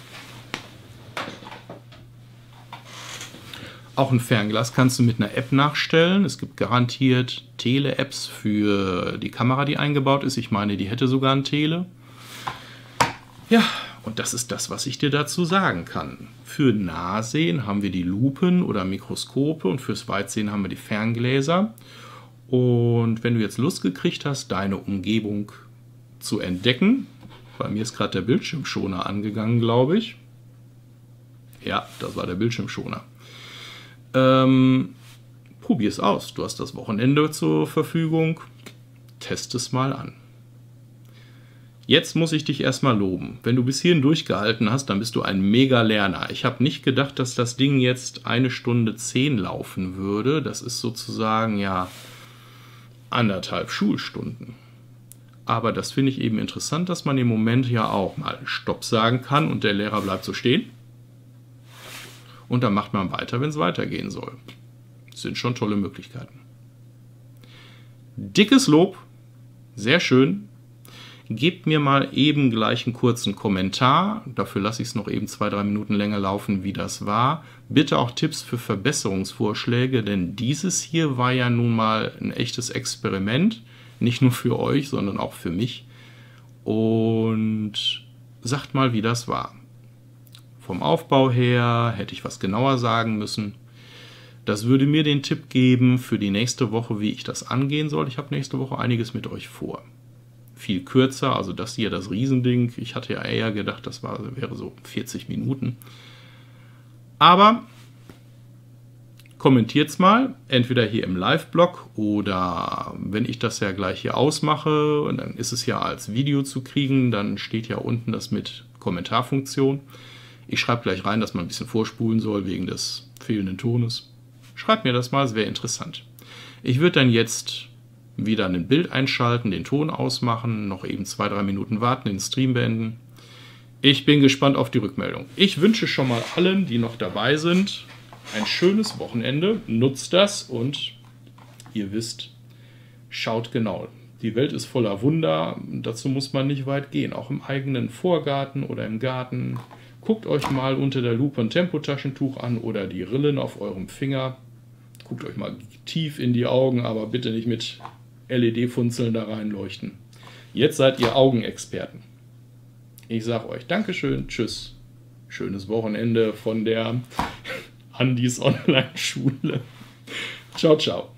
A: Auch ein Fernglas kannst du mit einer App nachstellen. Es gibt garantiert Tele-Apps für die Kamera, die eingebaut ist. Ich meine, die hätte sogar ein Tele. Ja, und das ist das, was ich dir dazu sagen kann. Für Nahsehen haben wir die Lupen oder Mikroskope und fürs Weitsehen haben wir die Ferngläser. Und wenn du jetzt Lust gekriegt hast, deine Umgebung zu entdecken, bei mir ist gerade der Bildschirmschoner angegangen, glaube ich. Ja, das war der Bildschirmschoner. Ähm, probier es aus. Du hast das Wochenende zur Verfügung. Test es mal an. Jetzt muss ich dich erstmal loben. Wenn du bis hierhin durchgehalten hast, dann bist du ein Mega-Lerner. Ich habe nicht gedacht, dass das Ding jetzt eine Stunde zehn laufen würde. Das ist sozusagen ja anderthalb Schulstunden. Aber das finde ich eben interessant, dass man im Moment ja auch mal Stopp sagen kann und der Lehrer bleibt so stehen. Und dann macht man weiter, wenn es weitergehen soll. Das sind schon tolle Möglichkeiten. Dickes Lob, sehr schön. Gebt mir mal eben gleich einen kurzen Kommentar. Dafür lasse ich es noch eben zwei, drei Minuten länger laufen, wie das war. Bitte auch Tipps für Verbesserungsvorschläge, denn dieses hier war ja nun mal ein echtes Experiment. Nicht nur für euch, sondern auch für mich. Und sagt mal, wie das war. Vom Aufbau her hätte ich was genauer sagen müssen. Das würde mir den Tipp geben für die nächste Woche, wie ich das angehen soll. Ich habe nächste Woche einiges mit euch vor. Viel kürzer, also das hier, das Riesending. Ich hatte ja eher gedacht, das war, wäre so vierzig Minuten. Aber kommentiert es mal, entweder hier im Live-Blog oder wenn ich das ja gleich hier ausmache, und dann ist es ja als Video zu kriegen, dann steht ja unten das mit Kommentarfunktion. Ich schreibe gleich rein, dass man ein bisschen vorspulen soll wegen des fehlenden Tones. Schreibt mir das mal, es wäre interessant. Ich würde dann jetzt wieder ein Bild einschalten, den Ton ausmachen, noch eben zwei, drei Minuten warten, den Stream beenden. Ich bin gespannt auf die Rückmeldung. Ich wünsche schon mal allen, die noch dabei sind, ein schönes Wochenende. Nutzt das und ihr wisst, schaut genau. Die Welt ist voller Wunder. Dazu muss man nicht weit gehen. Auch im eigenen Vorgarten oder im Garten. Guckt euch mal unter der Lupe ein Tempotaschentuch an oder die Rillen auf eurem Finger. Guckt euch mal tief in die Augen, aber bitte nicht mit L E D-Funzeln da reinleuchten. Jetzt seid ihr Augenexperten. Ich sage euch Dankeschön, tschüss. Schönes Wochenende von der Andis Online-Schule. Ciao, ciao.